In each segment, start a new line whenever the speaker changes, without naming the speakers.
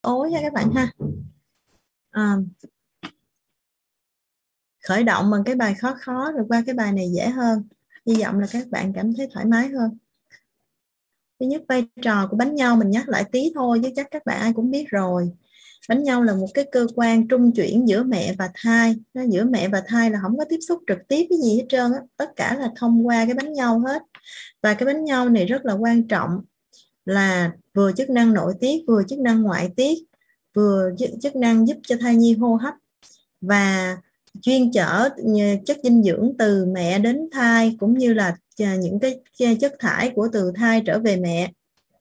ối ha các bạn ha. Khởi động bằng cái bài khó khó rồi qua cái bài này dễ hơn. Hy vọng là các bạn cảm thấy thoải mái hơn. Thứ nhất, vai trò của bánh nhau mình nhắc lại tí thôi chứ chắc các bạn ai cũng biết rồi. Bánh nhau là một cái cơ quan trung chuyển giữa mẹ và thai. Giữa mẹ và thai là không có tiếp xúc trực tiếp cái gì hết trơn á. Tất cả là thông qua cái bánh nhau hết. Và cái bánh nhau này rất là quan trọng, là vừa chức năng nội tiết, vừa chức năng ngoại tiết, vừa chức năng giúp cho thai nhi hô hấp, và chuyên chở chất dinh dưỡng từ mẹ đến thai, cũng như là những cái chất thải của từ thai trở về mẹ.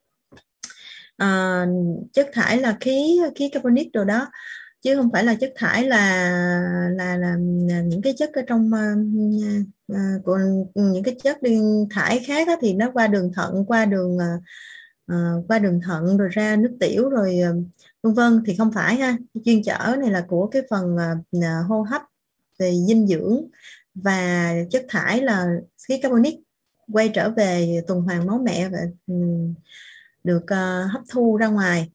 Chất thải là khí carbonic rồi đó, chứ không phải là chất thải là những cái chất ở trong còn những cái chất thải khác thì nó qua đường thận, qua đường thận rồi ra nước tiểu rồi vân vân, thì không phải ha. Chuyên chở này là của cái phần hô hấp, về dinh dưỡng, và chất thải là khí carbonic quay trở về tuần hoàn máu mẹ và được hấp thu ra ngoài.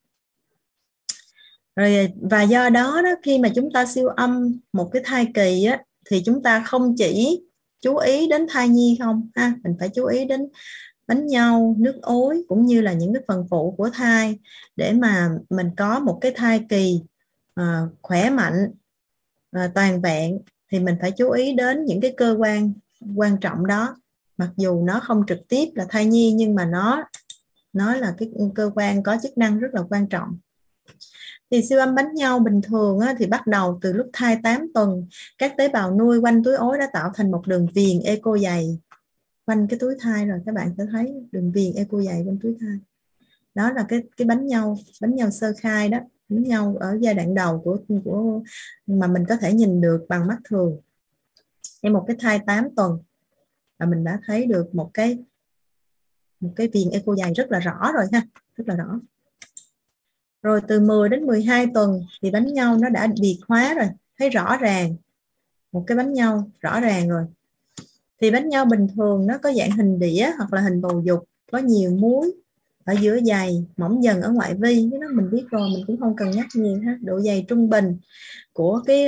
Rồi, và do đó khi mà chúng ta siêu âm một cái thai kỳ á, thì chúng ta không chỉ chú ý đến thai nhi không ha, mình phải chú ý đến bánh nhau, nước ối, cũng như là những cái phần phụ của thai, để mà mình có một cái thai kỳ khỏe mạnh, toàn vẹn, thì mình phải chú ý đến những cái cơ quan quan trọng đó. Mặc dù nó không trực tiếp là thai nhi, nhưng mà nó là cái cơ quan có chức năng rất là quan trọng. Thì siêu âm bánh nhau bình thường thì bắt đầu từ lúc thai 8 tuần, các tế bào nuôi quanh túi ối đã tạo thành một đường viền eco dày quanh cái túi thai rồi. Các bạn sẽ thấy đường viền eco dày quanh túi thai. Đó là cái bánh nhau sơ khai đó, bánh nhau ở giai đoạn đầu của mà mình có thể nhìn được bằng mắt thường. Em một cái thai 8 tuần là mình đã thấy được một cái viền eco dày rất là rõ rồi ha, rất là rõ. Rồi từ 10 đến 12 tuần thì bánh nhau nó đã biệt hóa rồi, thấy rõ ràng một cái bánh nhau rõ ràng rồi. Thì bánh nhau bình thường nó có dạng hình đĩa hoặc là hình bầu dục, có nhiều múi ở giữa dày, mỏng dần ở ngoại vi. Cái đó mình biết rồi, mình cũng không cần nhắc nhiều ha. Độ dày trung bình của cái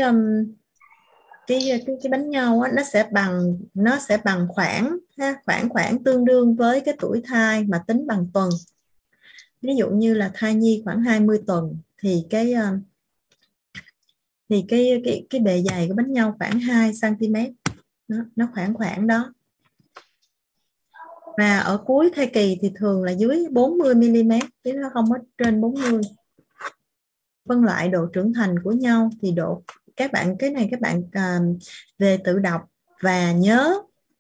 bánh nhau á, nó sẽ bằng khoảng tương đương với cái tuổi thai mà tính bằng tuần. Ví dụ như là thai nhi khoảng 20 tuần thì cái bề dày của bánh nhau khoảng 2 cm. Nó khoảng đó. Và ở cuối thai kỳ thì thường là dưới 40 mm, chứ nó không có trên 40. Phân loại độ trưởng thành của nhau thì các bạn về tự đọc và nhớ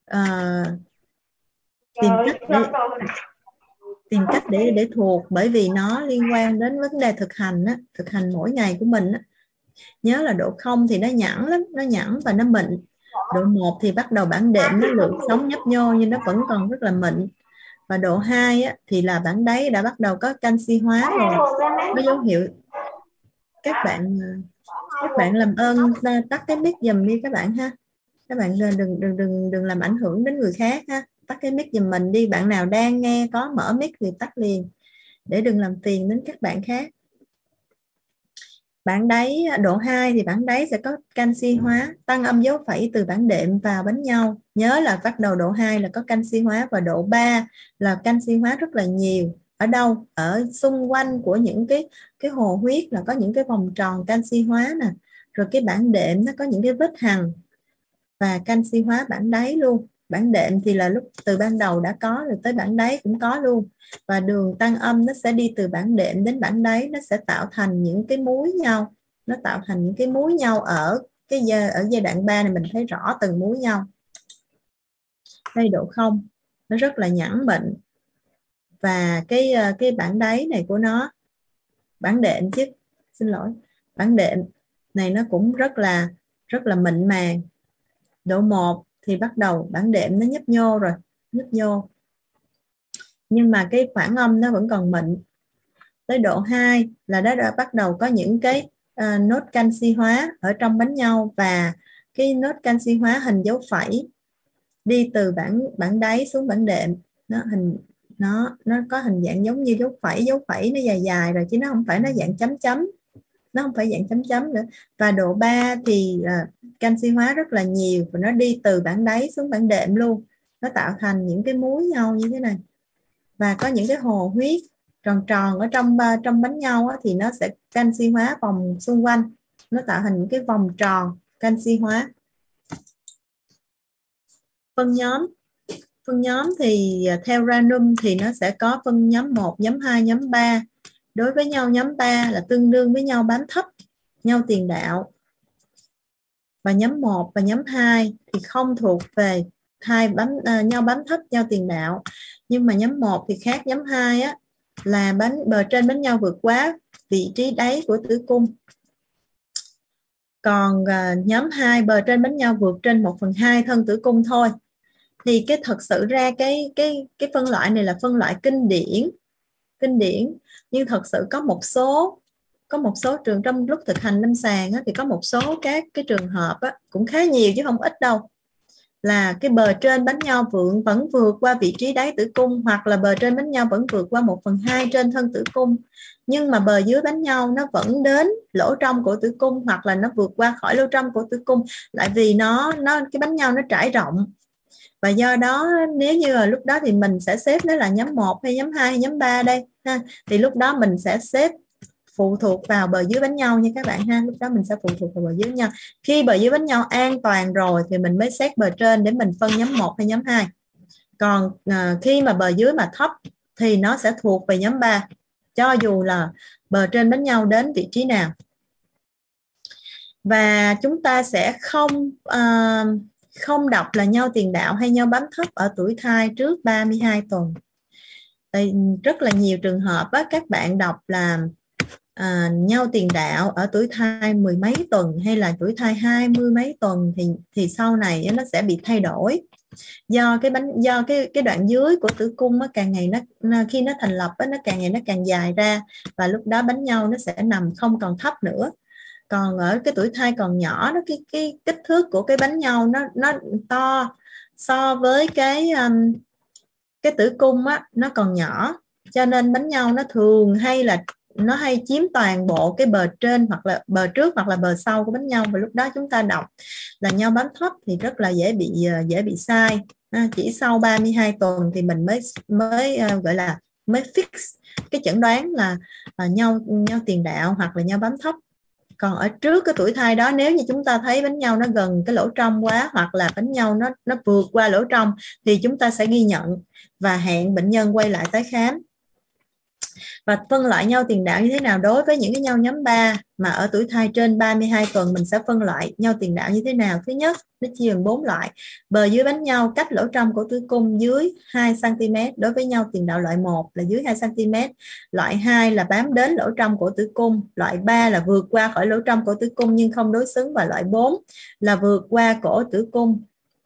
tìm cách để thuộc, bởi vì nó liên quan đến vấn đề thực hành mỗi ngày của mình á. Nhớ là độ 0 thì nó nhẵn lắm, nó nhẵn và nó mịn. Độ 1 thì bắt đầu bảng đệm nó lượn sóng nhấp nhô nhưng nó vẫn còn rất là mịn. Và độ 2 á, thì là bảng đáy đã bắt đầu có canxi hóa rồi, có dấu hiệu. Các bạn làm ơn tắt cái mic giùm đi các bạn ha. Các bạn đừng làm ảnh hưởng đến người khác ha. Tắt cái mic giùm mình đi. Bạn nào đang nghe có mở mic thì tắt liền, để đừng làm phiền đến các bạn khác. Bảng đáy độ 2 thì bảng đáy sẽ có canxi hóa, tăng âm dấu phẩy từ bảng đệm vào bánh nhau. Nhớ là bắt đầu độ 2 là có canxi hóa, và độ 3 là canxi hóa rất là nhiều. Ở đâu? Ở xung quanh của những cái hồ huyết là có những cái vòng tròn canxi hóa nè. Rồi cái bảng đệm nó có những cái vết hằn và canxi hóa bảng đáy luôn. Bảng đệm thì là lúc từ ban đầu đã có rồi, tới bảng đáy cũng có luôn. Và đường tăng âm nó sẽ đi từ bảng đệm đến bảng đáy, nó sẽ tạo thành những cái múi nhau. Nó tạo thành những cái múi nhau ở giai đoạn 3 này, mình thấy rõ từng múi nhau. Đây độ 0, nó rất là nhẵn mịn. Và cái bảng đáy này của nó, bảng đệm chứ, xin lỗi, bảng đệm này nó cũng rất là mịn màng. Độ 1 thì bắt đầu bảng đệm nó nhấp nhô rồi, nhấp nhô. Nhưng mà cái khoảng âm nó vẫn còn mịn. Tới độ 2 là nó đã bắt đầu có những cái nốt canxi hóa ở trong bánh nhau, và cái nốt canxi hóa hình dấu phẩy đi từ bảng đáy xuống bảng đệm. Nó hình nó có hình dạng giống như dấu phẩy nó dài dài rồi, chứ nó không phải nó dạng chấm chấm, nó không phải dạng chấm chấm nữa. Và độ 3 thì canxi hóa rất là nhiều và nó đi từ bản đáy xuống bản đệm luôn, nó tạo thành những cái múi nhau như thế này. Và có những cái hồ huyết tròn tròn ở trong bánh nhau á, thì nó sẽ canxi hóa vòng xung quanh, nó tạo thành những cái vòng tròn canxi hóa. Phân nhóm thì theo random thì nó sẽ có phân nhóm 1, nhóm 2, nhóm 3. Đối với nhau nhóm 3 là tương đương với nhau bám thấp, nhau tiền đạo. Và nhóm 1 và nhóm 2 thì không thuộc về nhau bám thấp, nhau tiền đạo. Nhưng mà nhóm 1 thì khác nhóm 2 á, là bờ trên bánh nhau vượt quá vị trí đáy của tử cung. Còn nhóm 2 bờ trên bánh nhau vượt trên 1/2 thân tử cung thôi. Thì thật sự ra cái phân loại này là phân loại kinh điển, nhưng thật sự có một số trường trong lúc thực hành lâm sàng á, thì có một số các cái trường hợp á, cũng khá nhiều chứ không ít đâu, là cái bờ trên bánh nhau vẫn vượt qua vị trí đáy tử cung, hoặc là bờ trên bánh nhau vẫn vượt qua 1/2 trên thân tử cung, nhưng mà bờ dưới bánh nhau nó vẫn đến lỗ trong của tử cung, hoặc là nó vượt qua khỏi lỗ trong của tử cung, lại vì cái bánh nhau nó trải rộng. Và do đó nếu như là lúc đó thì mình sẽ xếp nó là nhóm 1 hay nhóm 2 hay nhóm 3 đây ha. Thì lúc đó mình sẽ xếp phụ thuộc vào bờ dưới bánh nhau nha các bạn ha. Lúc đó mình sẽ phụ thuộc vào bờ dưới nhau. Khi bờ dưới bánh nhau an toàn rồi thì mình mới xét bờ trên để mình phân nhóm 1 hay nhóm 2. Còn khi mà bờ dưới mà thấp thì nó sẽ thuộc về nhóm 3, cho dù là bờ trên bánh nhau đến vị trí nào. Và chúng ta sẽ không đọc là nhau tiền đạo hay nhau bám thấp ở tuổi thai trước 32 tuần. Rất là nhiều trường hợp á, các bạn đọc là nhau tiền đạo ở tuổi thai 10 mấy tuần hay là tuổi thai 20 mấy tuần thì sau này nó sẽ bị thay đổi, do cái đoạn dưới của tử cung nó càng ngày khi nó thành lập nó càng ngày nó càng dài ra, và lúc đó bánh nhau nó sẽ nằm không còn thấp nữa. Còn ở cái tuổi thai còn nhỏ đó, cái kích thước của cái bánh nhau nó to so với cái tử cung á, nó còn nhỏ, cho nên bánh nhau nó thường hay chiếm toàn bộ cái bờ trên hoặc là bờ trước hoặc là bờ sau của bánh nhau, và lúc đó chúng ta đọc là nhau bám thấp thì rất là dễ bị sai. Chỉ sau 32 tuần thì mình mới gọi là mới fix cái chẩn đoán là nhau tiền đạo hoặc là nhau bám thấp. Còn ở trước cái tuổi thai đó, nếu như chúng ta thấy bánh nhau nó gần cái lỗ trong quá, hoặc là bánh nhau nó vượt qua lỗ trong, thì chúng ta sẽ ghi nhận và hẹn bệnh nhân quay lại tái khám. Và phân loại nhau tiền đạo như thế nào đối với những cái nhau nhóm 3 mà ở tuổi thai trên 32 tuần, mình sẽ phân loại nhau tiền đạo như thế nào. Thứ nhất, nó chia thành 4 loại. Bờ dưới bánh nhau cách lỗ trong của tử cung dưới 2 cm đối với nhau tiền đạo loại 1 là dưới 2 cm, loại 2 là bám đến lỗ trong của tử cung, loại 3 là vượt qua khỏi lỗ trong của tử cung nhưng không đối xứng, và loại 4 là vượt qua cổ tử cung,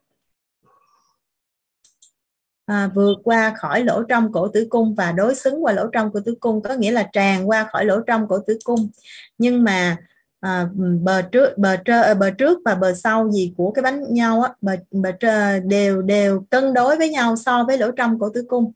vượt qua khỏi lỗ trong cổ tử cung và đối xứng qua lỗ trong của tử cung, có nghĩa là tràn qua khỏi lỗ trong của tử cung, nhưng mà bờ trước và bờ sau gì của cái bánh nhau á, đều cân đối với nhau so với lỗ trong của tử cung.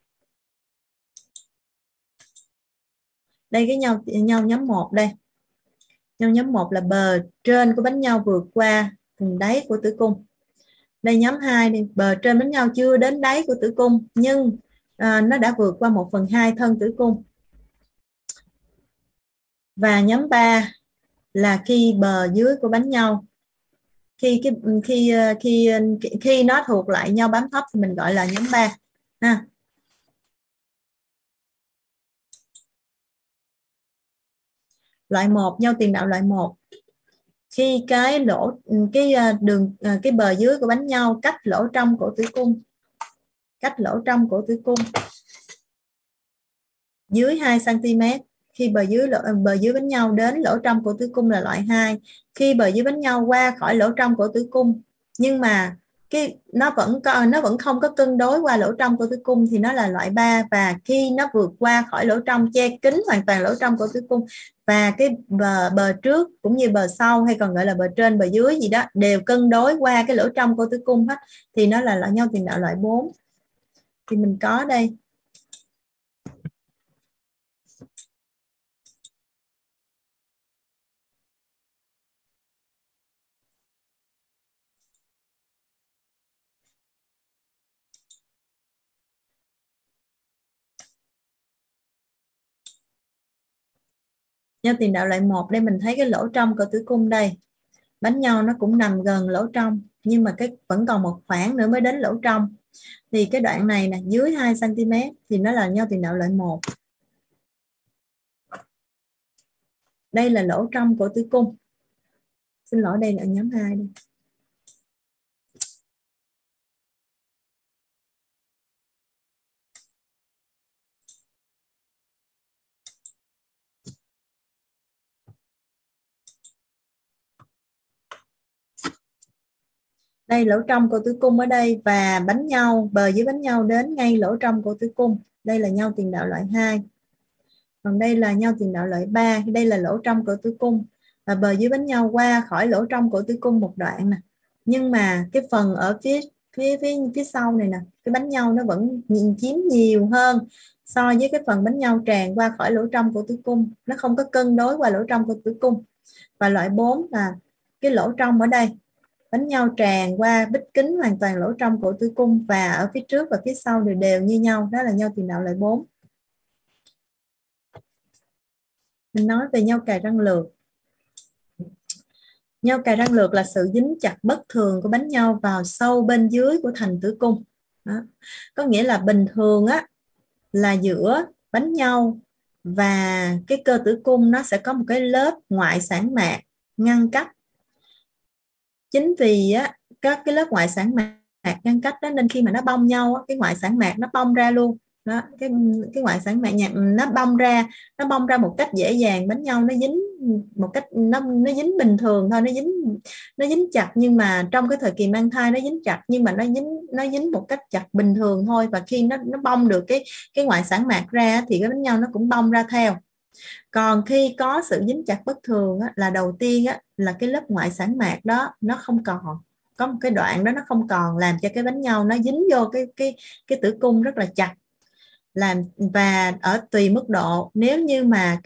Đây cái nhau nhóm 1 đây. Nhau nhóm 1 là bờ trên của bánh nhau vượt qua vùng đáy của tử cung. Đây nhóm 2 đi, bờ trên bánh nhau chưa đến đáy của tử cung nhưng nó đã vượt qua 1/2 thân tử cung. Và nhóm 3 là khi bờ dưới của bánh nhau, khi nó thuộc lại nhau bám thấp thì mình gọi là nhóm 3 ha. Loại 1, nhau tiền đạo loại 1, khi cái bờ dưới của bánh nhau cách lỗ trong cổ tử cung dưới 2 cm. Khi bờ dưới bánh nhau đến lỗ trong cổ tử cung là loại 2. Khi bờ dưới bánh nhau qua khỏi lỗ trong cổ tử cung nhưng mà nó vẫn không có cân đối qua lỗ trong cổ tử cung thì nó là loại 3. Và khi nó vượt qua khỏi lỗ trong, che kín hoàn toàn lỗ trong cổ tử cung, và cái bờ trước cũng như bờ sau hay còn gọi là bờ trên bờ dưới gì đó đều cân đối qua cái lỗ trong cổ tử cung hết, thì nó là nhau tiền đạo loại 4. Thì mình có đây Nhau tiền đạo loại 1 đây mình thấy cái lỗ trong của tử cung đây, bánh nhau nó cũng nằm gần lỗ trong, nhưng mà cái vẫn còn một khoảng nữa mới đến lỗ trong. Thì cái đoạn này nè dưới 2 cm thì nó là nhau tiền đạo loại 1. Đây là lỗ trong của tử cung. Xin lỗi, đây là nhóm 2 đây. Đây lỗ trong của tử cung ở đây, và bánh nhau, bờ dưới bánh nhau đến ngay lỗ trong của tử cung. Đây là nhau tiền đạo loại 2. Còn đây là nhau tiền đạo loại 3. Đây là lỗ trong của tử cung, và bờ dưới bánh nhau qua khỏi lỗ trong của tử cung một đoạn nè. Nhưng mà cái phần ở phía sau này nè, cái bánh nhau nó vẫn chiếm nhiều hơn so với cái phần bánh nhau tràn qua khỏi lỗ trong của tử cung, nó không có cân đối qua lỗ trong của tử cung. Và loại 4 là cái lỗ trong ở đây, bánh nhau tràn qua bít kín hoàn toàn lỗ trong của tử cung, và ở phía trước và phía sau đều đều như nhau, đó là nhau tiền đạo loại 4. Mình nói về nhau cài răng lược. Nhau cài răng lược là sự dính chặt bất thường của bánh nhau vào sâu bên dưới của thành tử cung. Đó. Có nghĩa là bình thường á là giữa bánh nhau và cái cơ tử cung nó sẽ có một cái lớp ngoại sản mạc ngăn cách. Chính vì á các cái lớp ngoại sản mạc ngăn cách đó nên khi mà nó bong nhau á, cái ngoại sản mạc nó bong ra luôn. Đó, cái ngoại sản mạc nó bong ra một cách dễ dàng, bánh nhau nó dính một cách nó dính bình thường thôi, nó dính chặt, nhưng mà trong cái thời kỳ mang thai nó dính chặt, nhưng mà nó dính một cách chặt bình thường thôi, và khi nó bong được cái ngoại sản mạc ra thì cái bánh nhau nó cũng bong ra theo. Còn khi có sự dính chặt bất thường á, là đầu tiên á, là cái lớp ngoại sản mạc đó nó không còn, có một cái đoạn đó nó không còn, làm cho cái bánh nhau nó dính vô cái tử cung rất là chặt. Và ở tùy mức độ, nếu như mà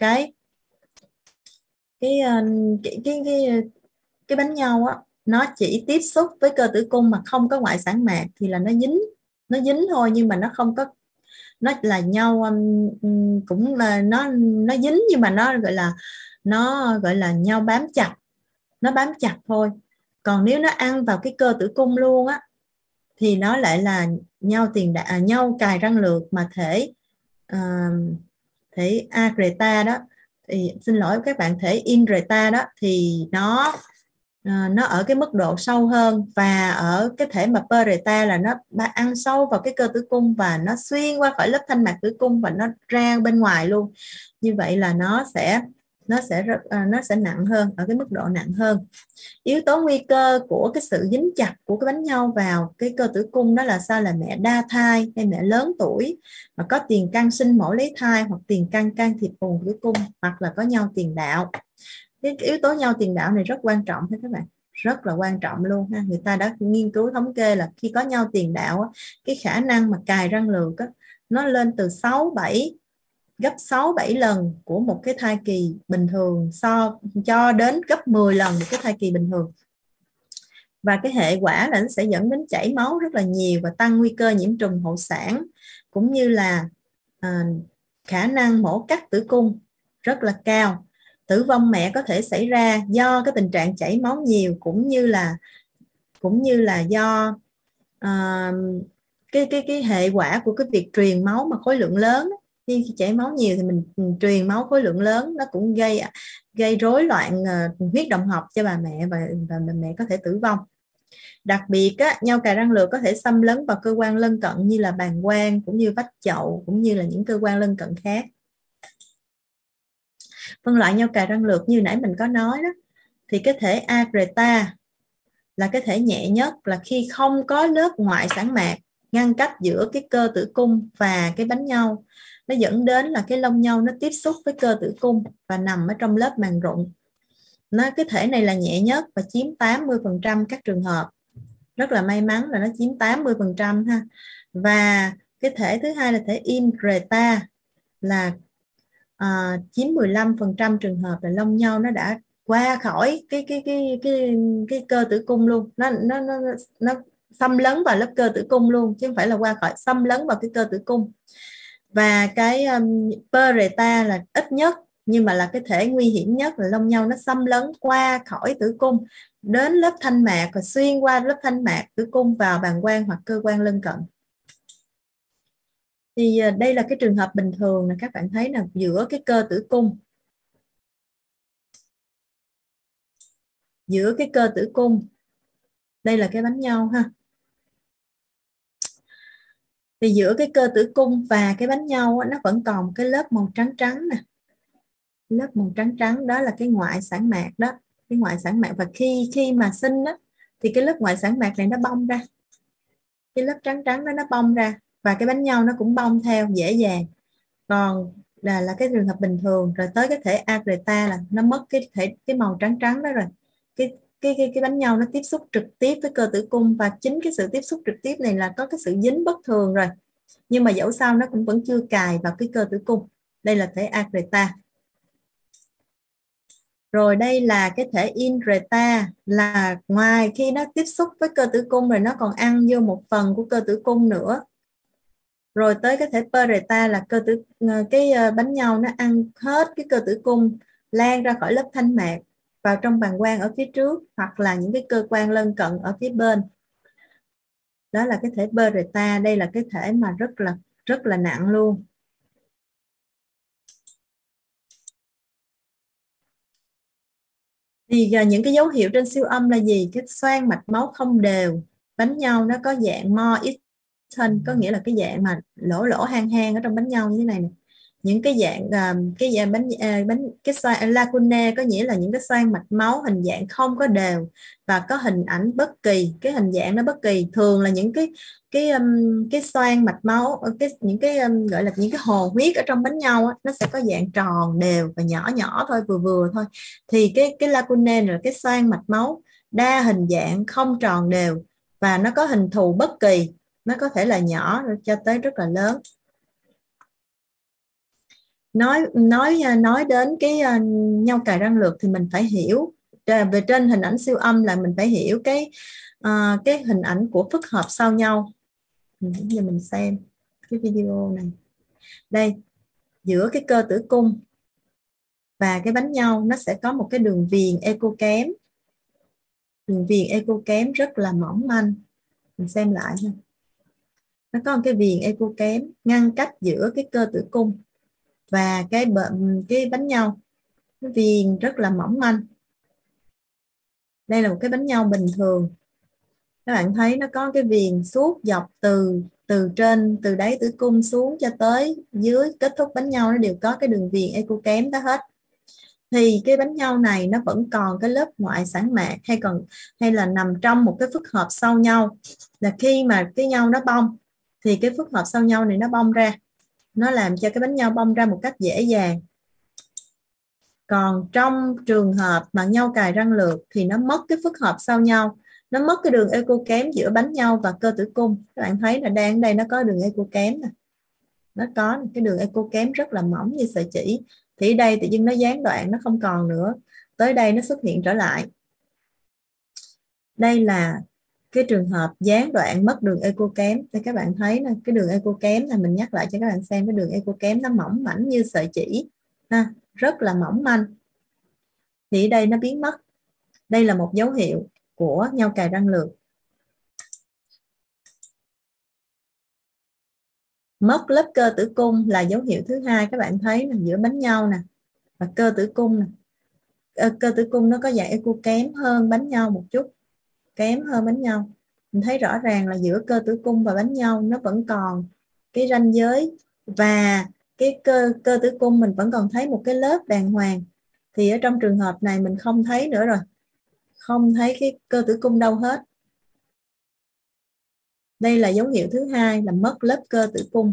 cái cái cái cái, cái bánh nhau á nó chỉ tiếp xúc với cơ tử cung mà không có ngoại sản mạc thì là nó dính thôi, nhưng mà nó không có, nó là nhau cũng là nó dính, nhưng mà nó gọi là nhau bám chặt, nó bám chặt thôi. Còn nếu nó ăn vào cái cơ tử cung luôn á thì nó lại là nhau nhau cài răng lược mà thể Agreta đó, thì xin lỗi các bạn, thể Ingreta đó, thì nó ở cái mức độ sâu hơn, và ở cái thể mà Pereta là nó ăn sâu vào cái cơ tử cung và nó xuyên qua khỏi lớp thanh mạc tử cung và nó ra bên ngoài luôn. Như vậy là nó sẽ nặng hơn, ở cái mức độ nặng hơn. Yếu tố nguy cơ của cái sự dính chặt của cái bánh nhau vào cái cơ tử cung đó là sao? Là mẹ đa thai hay mẹ lớn tuổi mà có tiền căn sinh mổ lấy thai, hoặc tiền căn can thiệp vùng tử cung, hoặc là có nhau tiền đạo. Cái yếu tố nhau tiền đạo này rất quan trọng thôi các bạn, rất là quan trọng luôn ha. Người ta đã nghiên cứu thống kê là khi có nhau tiền đạo cái khả năng mà cài răng lược nó lên từ gấp 6-7 lần của một cái thai kỳ bình thường, cho đến gấp 10 lần một cái thai kỳ bình thường. Và cái hệ quả là nó sẽ dẫn đến chảy máu rất là nhiều và tăng nguy cơ nhiễm trùng hậu sản, cũng như là khả năng mổ cắt tử cung rất là cao. Tử vong mẹ có thể xảy ra do cái tình trạng chảy máu nhiều, cũng như là do cái hệ quả của cái việc truyền máu mà khối lượng lớn. Khi chảy máu nhiều thì mình truyền máu khối lượng lớn, nó cũng gây rối loạn huyết động học cho bà mẹ, và bà mẹ có thể tử vong. Đặc biệt nhau cài răng lược có thể xâm lấn vào cơ quan lân cận như là bàng quang, cũng như vách chậu, cũng như là những cơ quan lân cận khác. Phân loại nhau cài răng lược như nãy mình có nói đó, thì cái thể Agreta là cái thể nhẹ nhất, là khi không có lớp ngoại sản mạc ngăn cách giữa cái cơ tử cung và cái bánh nhau, nó dẫn đến là cái lông nhau nó tiếp xúc với cơ tử cung và nằm ở trong lớp màng rụng. Cái thể này là nhẹ nhất và chiếm 80% các trường hợp. Rất là may mắn là nó chiếm 80% ha. Và cái thể thứ hai là thể Ingreta, là chiếm 15% trường hợp là lông nhau nó đã qua khỏi cái cơ tử cung luôn, nó xâm lấn vào lớp cơ tử cung luôn, chứ không phải là qua khỏi, xâm lấn vào cái cơ tử cung. Và cái Pereta là ít nhất nhưng mà là cái thể nguy hiểm nhất là lông nhâu nó xâm lấn qua khỏi tử cung đến lớp thanh mạc và xuyên qua lớp thanh mạc tử cung vào bàng quang hoặc cơ quan lân cận. Thì đây là cái trường hợp bình thường là các bạn thấy là giữa cái cơ tử cung, giữa cái cơ tử cung, đây là cái bánh nhau ha. Thì giữa cái cơ tử cung và cái bánh nhau nó vẫn còn cái lớp màu trắng trắng nè, lớp màu trắng trắng đó là cái ngoại sản mạc đó, cái ngoại sản mạc. Và khi khi mà sinh đó thì cái lớp ngoại sản mạc này nó bong ra, cái lớp trắng trắng đó nó bong ra và cái bánh nhau nó cũng bong theo dễ dàng. Còn là cái trường hợp bình thường. Rồi tới cái thể Agreta là nó mất cái màu trắng trắng đó rồi, cái bánh nhau nó tiếp xúc trực tiếp với cơ tử cung, và chính cái sự tiếp xúc trực tiếp này là có cái sự dính bất thường rồi, nhưng mà dẫu sao nó cũng vẫn chưa cài vào cái cơ tử cung. Đây là thể Agreta. Rồi đây là cái thể Inreta, là ngoài khi nó tiếp xúc với cơ tử cung rồi nó còn ăn vô một phần của cơ tử cung nữa. Rồi tới cái thể Pereta là cái bánh nhau nó ăn hết cái cơ tử cung, lan ra khỏi lớp thanh mạc vào trong bàng quang ở phía trước hoặc là những cái cơ quan lân cận ở phía bên. Đó là cái thể Pereta. Đây là cái thể mà rất là nặng luôn. Thì những cái dấu hiệu trên siêu âm là gì? Cái xoang mạch máu không đều, bánh nhau nó có dạng more eaten, có nghĩa là cái dạng mà lỗ lỗ hang hang ở trong bánh nhau như thế này nè. Những cái dạng cái xoang lacune có nghĩa là những cái xoang mạch máu hình dạng không có đều và có hình ảnh bất kỳ, cái hình dạng nó bất kỳ. Thường là những cái xoang mạch máu, những cái gọi là những cái hồ huyết ở trong bánh nhau á, nó sẽ có dạng tròn đều và nhỏ nhỏ thôi, vừa vừa thôi. Thì cái lacune là cái xoang mạch máu đa hình dạng không tròn đều và nó có hình thù bất kỳ, nó có thể là nhỏ cho tới rất là lớn. Nói đến cái nhau cài răng lược thì mình phải hiểu về trên hình ảnh siêu âm là mình phải hiểu cái hình ảnh của phức hợp sau nhau. Giờ mình xem cái video này. Đây, giữa cái cơ tử cung và cái bánh nhau nó sẽ có một cái đường viền eco kém, đường viền eco kém rất là mỏng manh. Mình xem lại ha, nó có một cái viền eco kém ngăn cách giữa cái cơ tử cung và cái bánh nhau, cái viền rất là mỏng manh. Đây là một cái bánh nhau bình thường, các bạn thấy nó có cái viền suốt dọc từ đáy tử cung xuống cho tới dưới kết thúc bánh nhau, nó đều có cái đường viền eco kém đó hết. Thì cái bánh nhau này nó vẫn còn cái lớp ngoại sản mạc hay là nằm trong một cái phức hợp sau nhau, là khi mà cái nhau nó bong thì cái phức hợp sau nhau này nó bong ra, nó làm cho cái bánh nhau bong ra một cách dễ dàng. Còn trong trường hợp mà nhau cài răng lược thì nó mất cái phức hợp sau nhau, nó mất cái đường eco kém giữa bánh nhau và cơ tử cung. Các bạn thấy là đang ở đây nó có đường eco kém nè, nó có cái đường eco kém rất là mỏng như sợi chỉ. Thì đây tự dưng nó gián đoạn, nó không còn nữa, tới đây nó xuất hiện trở lại. Đây là cái trường hợp gián đoạn mất đường eco kém. Thì các bạn thấy là cái đường eco kém là mình nhắc lại cho các bạn xem, cái đường eco kém nó mỏng mảnh như sợi chỉ ha, rất là mỏng manh. Thì đây nó biến mất. Đây là một dấu hiệu của nhau cài răng lược. Mất lớp cơ tử cung là dấu hiệu thứ hai. Các bạn thấy là giữa bánh nhau nè và cơ tử cung nè, cơ tử cung nó có dạng eco kém hơn bánh nhau một chút, kém hơn bánh nhau. Mình thấy rõ ràng là giữa cơ tử cung và bánh nhau nó vẫn còn cái ranh giới, và cái cơ tử cung mình vẫn còn thấy một cái lớp đàng hoàng. Thì ở trong trường hợp này mình không thấy nữa rồi, không thấy cái cơ tử cung đâu hết. Đây là dấu hiệu thứ hai là mất lớp cơ tử cung.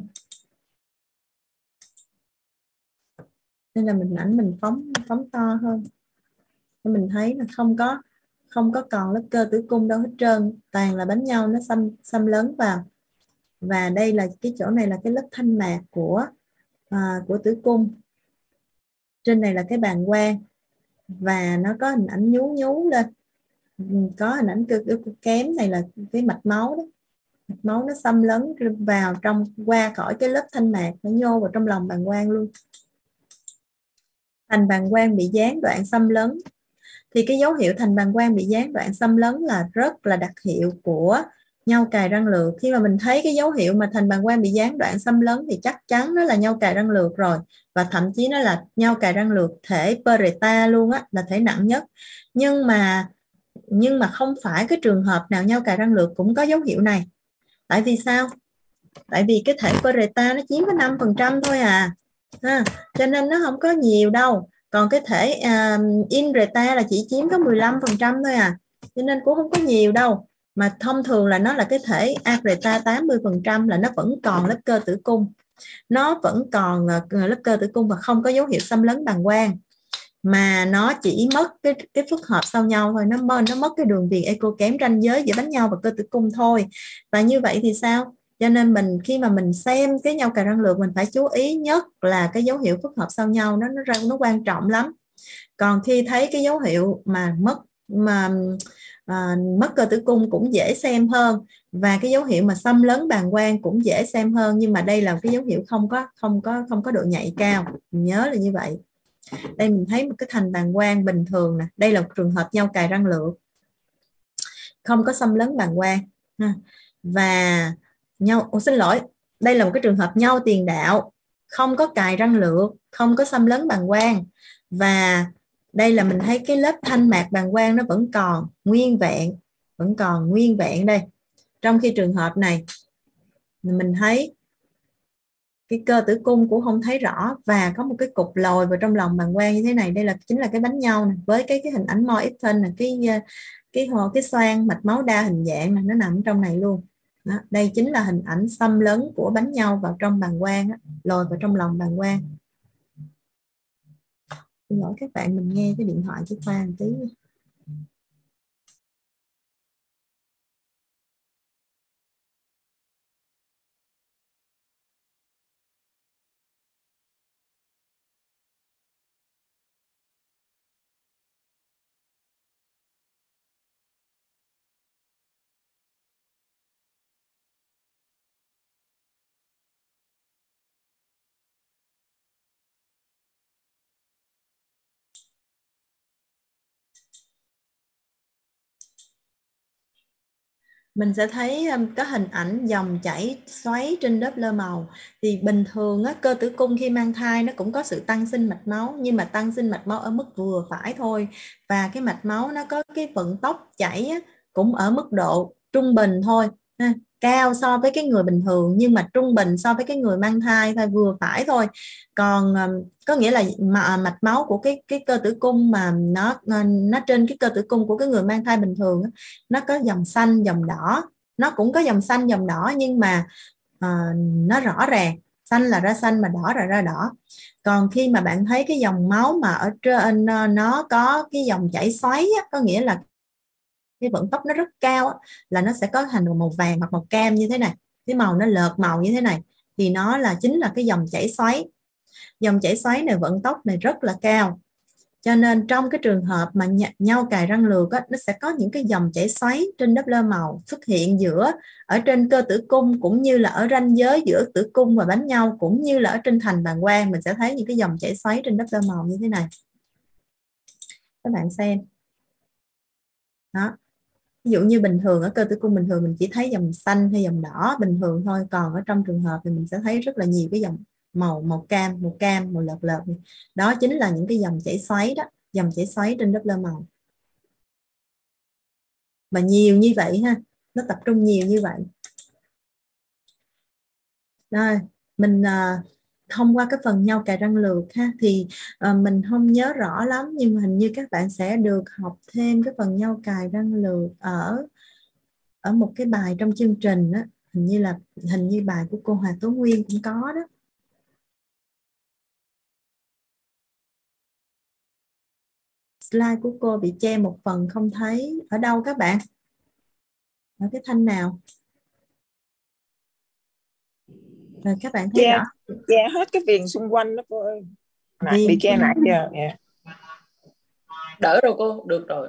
Nên là mình phóng to hơn, nên mình thấy là không có còn lớp cơ tử cung đâu hết trơn, toàn là bánh nhau nó xâm lấn vào. Và đây là cái chỗ này là cái lớp thanh mạc của tử cung, trên này là cái bàng quang và nó có hình ảnh nhú nhú lên, có hình ảnh cơ kém này là cái mạch máu đó, mạch máu nó xâm lấn vào qua khỏi cái lớp thanh mạc, nó nhô vào trong lòng bàng quang luôn. thành bàng quang bị gián đoạn xâm lấn. Thì cái dấu hiệu thành bàng quang bị gián đoạn xâm lấn là rất là đặc hiệu của nhau cài răng lược. Khi mà mình thấy cái dấu hiệu mà thành bàng quang bị gián đoạn xâm lấn thì chắc chắn nó là nhau cài răng lược rồi, và thậm chí nó là nhau cài răng lược thể Peretta luôn á, là thể nặng nhất. Nhưng mà không phải cái trường hợp nào nhau cài răng lược cũng có dấu hiệu này. Tại vì sao? Tại vì cái thể Peretta nó chiếm có 5% thôi à. Cho nên nó không có nhiều đâu. Còn cái thể Inreta là chỉ chiếm có 15% thôi à, cho nên cũng không có nhiều đâu. Mà thông thường là nó là cái thể Areta 80% là nó vẫn còn lớp cơ tử cung, nó vẫn còn lớp cơ tử cung và không có dấu hiệu xâm lấn bàng quang, mà nó chỉ mất cái phức hợp sau nhau thôi, nó mất cái đường viền echo kém ranh giới giữa bánh nhau và cơ tử cung thôi. Và như vậy thì sao? Cho nên khi mà mình xem cái nhau cài răng lược, mình phải chú ý nhất là cái dấu hiệu phức hợp sau nhau, nó quan trọng lắm. Còn khi thấy cái dấu hiệu mà mất cơ tử cung cũng dễ xem hơn, và cái dấu hiệu mà xâm lấn bàng quang cũng dễ xem hơn, nhưng mà đây là cái dấu hiệu không có độ nhạy cao, mình nhớ là như vậy. Đây mình thấy một cái thành bàng quang bình thường nè, đây là một trường hợp nhau cài răng lược không có xâm lấn bàng quang. Và xin lỗi, đây là một cái trường hợp nhau tiền đạo không có cài răng lược, không có xâm lấn bàng quang, và đây là mình thấy cái lớp thanh mạc bàng quang nó vẫn còn nguyên vẹn đây. Trong khi trường hợp này mình thấy cái cơ tử cung cũng không thấy rõ, và có một cái cục lồi vào trong lòng bàng quang như thế này. Đây chính là cái bánh nhau này, với cái hình ảnh Moore Ipsen này, cái xoang mạch máu đa hình dạng này, nó nằm trong này luôn. Đó, đây chính là hình ảnh xâm lấn của bánh nhau vào trong bàng quang, lồi vào trong lòng bàng quang. Xin lỗi các bạn, mình nghe cái điện thoại của Khoa một tí. Mình sẽ thấy có hình ảnh dòng chảy xoáy trên lớp lơ màu. Thì bình thường cơ tử cung khi mang thai nó cũng có sự tăng sinh mạch máu, nhưng mà tăng sinh mạch máu ở mức vừa phải thôi, và cái mạch máu nó có cái vận tốc chảy cũng ở mức độ trung bình thôi, cao so với cái người bình thường, nhưng mà trung bình so với cái người mang thai thôi, vừa phải thôi. Còn có nghĩa là mạch máu của cái cơ tử cung mà nó trên cái cơ tử cung của cái người mang thai bình thường, nó có dòng xanh dòng đỏ, nó cũng có dòng xanh dòng đỏ, nhưng mà nó rõ ràng, xanh là ra xanh mà đỏ là ra đỏ. Còn khi mà bạn thấy cái dòng máu mà ở trên nó có cái dòng chảy xoáy có nghĩa là cái vận tốc nó rất cao là nó sẽ có thành màu vàng hoặc màu cam như thế này, cái màu nó lợt màu như thế này, thì nó chính là cái dòng chảy xoáy. Dòng chảy xoáy này vận tốc này rất là cao, cho nên trong cái trường hợp mà nhau cài răng lược nó sẽ có những cái dòng chảy xoáy trên lớp lơ màu xuất hiện ở trên cơ tử cung, cũng như là ở ranh giới giữa tử cung và bánh nhau, cũng như là ở trên thành bàng quang. Mình sẽ thấy những cái dòng chảy xoáy trên lớp lơ màu như thế này, các bạn xem đó. Ví dụ như bình thường ở cơ tử cung bình thường mình chỉ thấy dòng xanh hay dòng đỏ bình thường thôi, còn ở trong trường hợp thì mình sẽ thấy rất là nhiều cái dòng màu cam, màu lợt lợt. Đó chính là những cái dòng chảy xoáy đó, dòng chảy xoáy trên lớp lơ màu. Mà nhiều như vậy ha, nó tập trung nhiều như vậy. Rồi mình thông qua cái phần nhau cài răng lược ha, thì mình không nhớ rõ lắm, nhưng mà hình như các bạn sẽ được học thêm cái phần nhau cài răng lược ở một cái bài trong chương trình đó. Hình như bài của cô Hòa Tố Nguyên cũng có đó. Slide của cô bị che một phần, không thấy ở đâu các bạn, ở cái thanh nào? Rồi các bạn thấy rõ
che hết cái viền xung quanh đó cô ơi. Bị che nãy giờ.
Đỡ rồi cô, được rồi.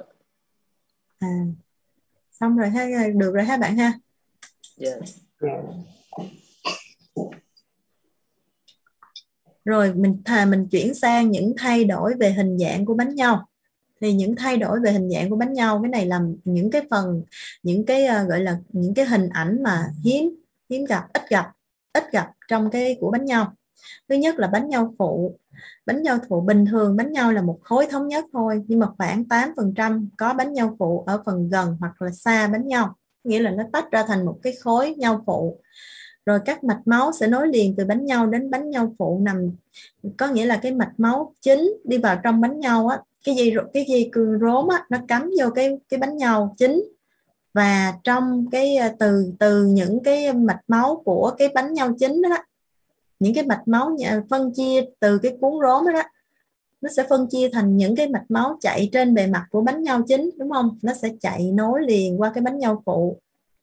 Xong rồi ha, được rồi ha bạn ha.
Yeah.
Rồi mình chuyển sang những thay đổi về hình dạng của bánh nhau. Thì những thay đổi về hình dạng của bánh nhau, cái này là những cái phần, những cái gọi là những cái hình ảnh mà hiếm gặp, ít gặp trong cái của bánh nhau. Thứ nhất là bánh nhau phụ. Bánh nhau phụ bình thường bánh nhau là một khối thống nhất thôi, nhưng mà khoảng 8% có bánh nhau phụ ở phần gần hoặc là xa bánh nhau, nghĩa là nó tách ra thành một cái khối nhau phụ. Rồi các mạch máu sẽ nối liền từ bánh nhau đến bánh nhau phụ nằm, có nghĩa là cái mạch máu chính đi vào trong bánh nhau á, cái dây cương rốn á, nó cắm vô cái bánh nhau chính. Và trong cái từ những cái mạch máu của cái bánh nhau chính đó, những cái mạch máu phân chia từ cái cuốn rốn đó, nó sẽ phân chia thành những cái mạch máu chạy trên bề mặt của bánh nhau chính, đúng không? Nó sẽ chạy nối liền qua cái bánh nhau phụ,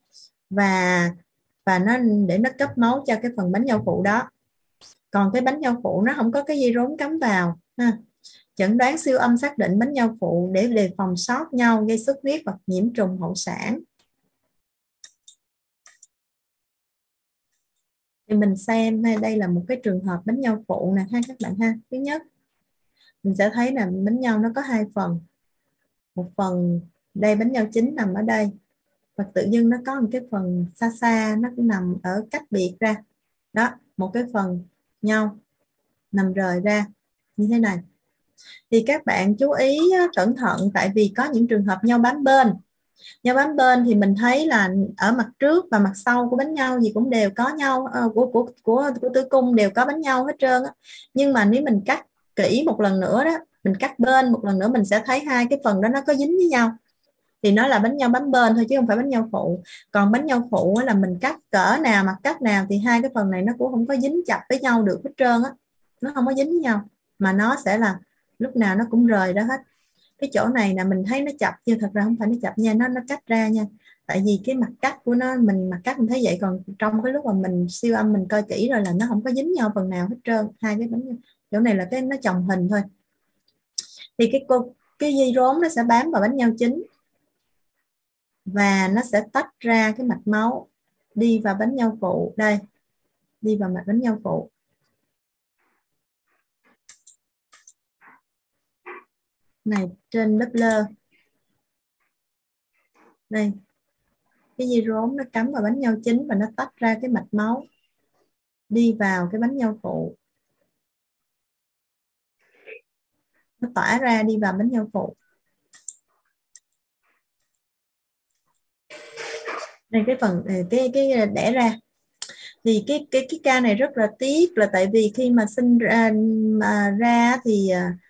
và nó để nó cấp máu cho cái phần bánh nhau phụ đó. Còn cái bánh nhau phụ nó không có cái dây rốn cắm vào ha. Chẩn đoán siêu âm xác định bánh nhau phụ để đề phòng sót nhau gây xuất huyết hoặc nhiễm trùng hậu sản. Thì mình xem đây là một cái trường hợp bánh nhau phụ nè ha các bạn ha. Thứ nhất, mình sẽ thấy là bánh nhau nó có hai phần. Một phần đây bánh nhau chính nằm ở đây, và tự dưng nó có một cái phần xa xa nó cũng nằm ở cách biệt ra. Đó, một cái phần nhau nằm rời ra như thế này. Thì các bạn chú ý cẩn thận, tại vì có những trường hợp nhau bám bên. Nhau bám bên thì mình thấy là ở mặt trước và mặt sau của bánh nhau gì cũng đều có nhau, của tử cung đều có bánh nhau hết trơn á. Nhưng mà nếu mình cắt kỹ một lần nữa đó, mình cắt bên một lần nữa, mình sẽ thấy hai cái phần đó nó có dính với nhau, thì nó là bánh nhau bám bên thôi chứ không phải bánh nhau phụ. Còn bánh nhau phụ là mình cắt cỡ nào mặt cắt nào thì hai cái phần này nó cũng không có dính chặt với nhau được hết trơn á, nó không có dính với nhau, mà nó sẽ là lúc nào nó cũng rời ra hết. Cái chỗ này là mình thấy nó chập, nhưng thật ra không phải nó chập nha, nó cắt ra nha. Tại vì cái mặt cắt của nó, mình mặt cắt mình thấy vậy, còn trong cái lúc mà mình siêu âm mình coi kỹ rồi là nó không có dính nhau phần nào hết trơn, hai cái bánh. Chỗ này là cái nó chồng hình thôi. Thì cái dây rốn nó sẽ bám vào bánh nhau chính, và nó sẽ tách ra cái mạch máu đi vào bánh nhau phụ. Đây, đi vào mạch bánh nhau phụ. Này, trên lớp lơ đây, cái dây rốn nó cắm vào bánh nhau chính và nó tách ra cái mạch máu đi vào cái bánh nhau phụ, nó tỏa ra đi vào bánh nhau phụ. Đây cái phần cái đẻ ra. Thì cái ca này rất là tiếc, là tại vì khi mà sinh ra thì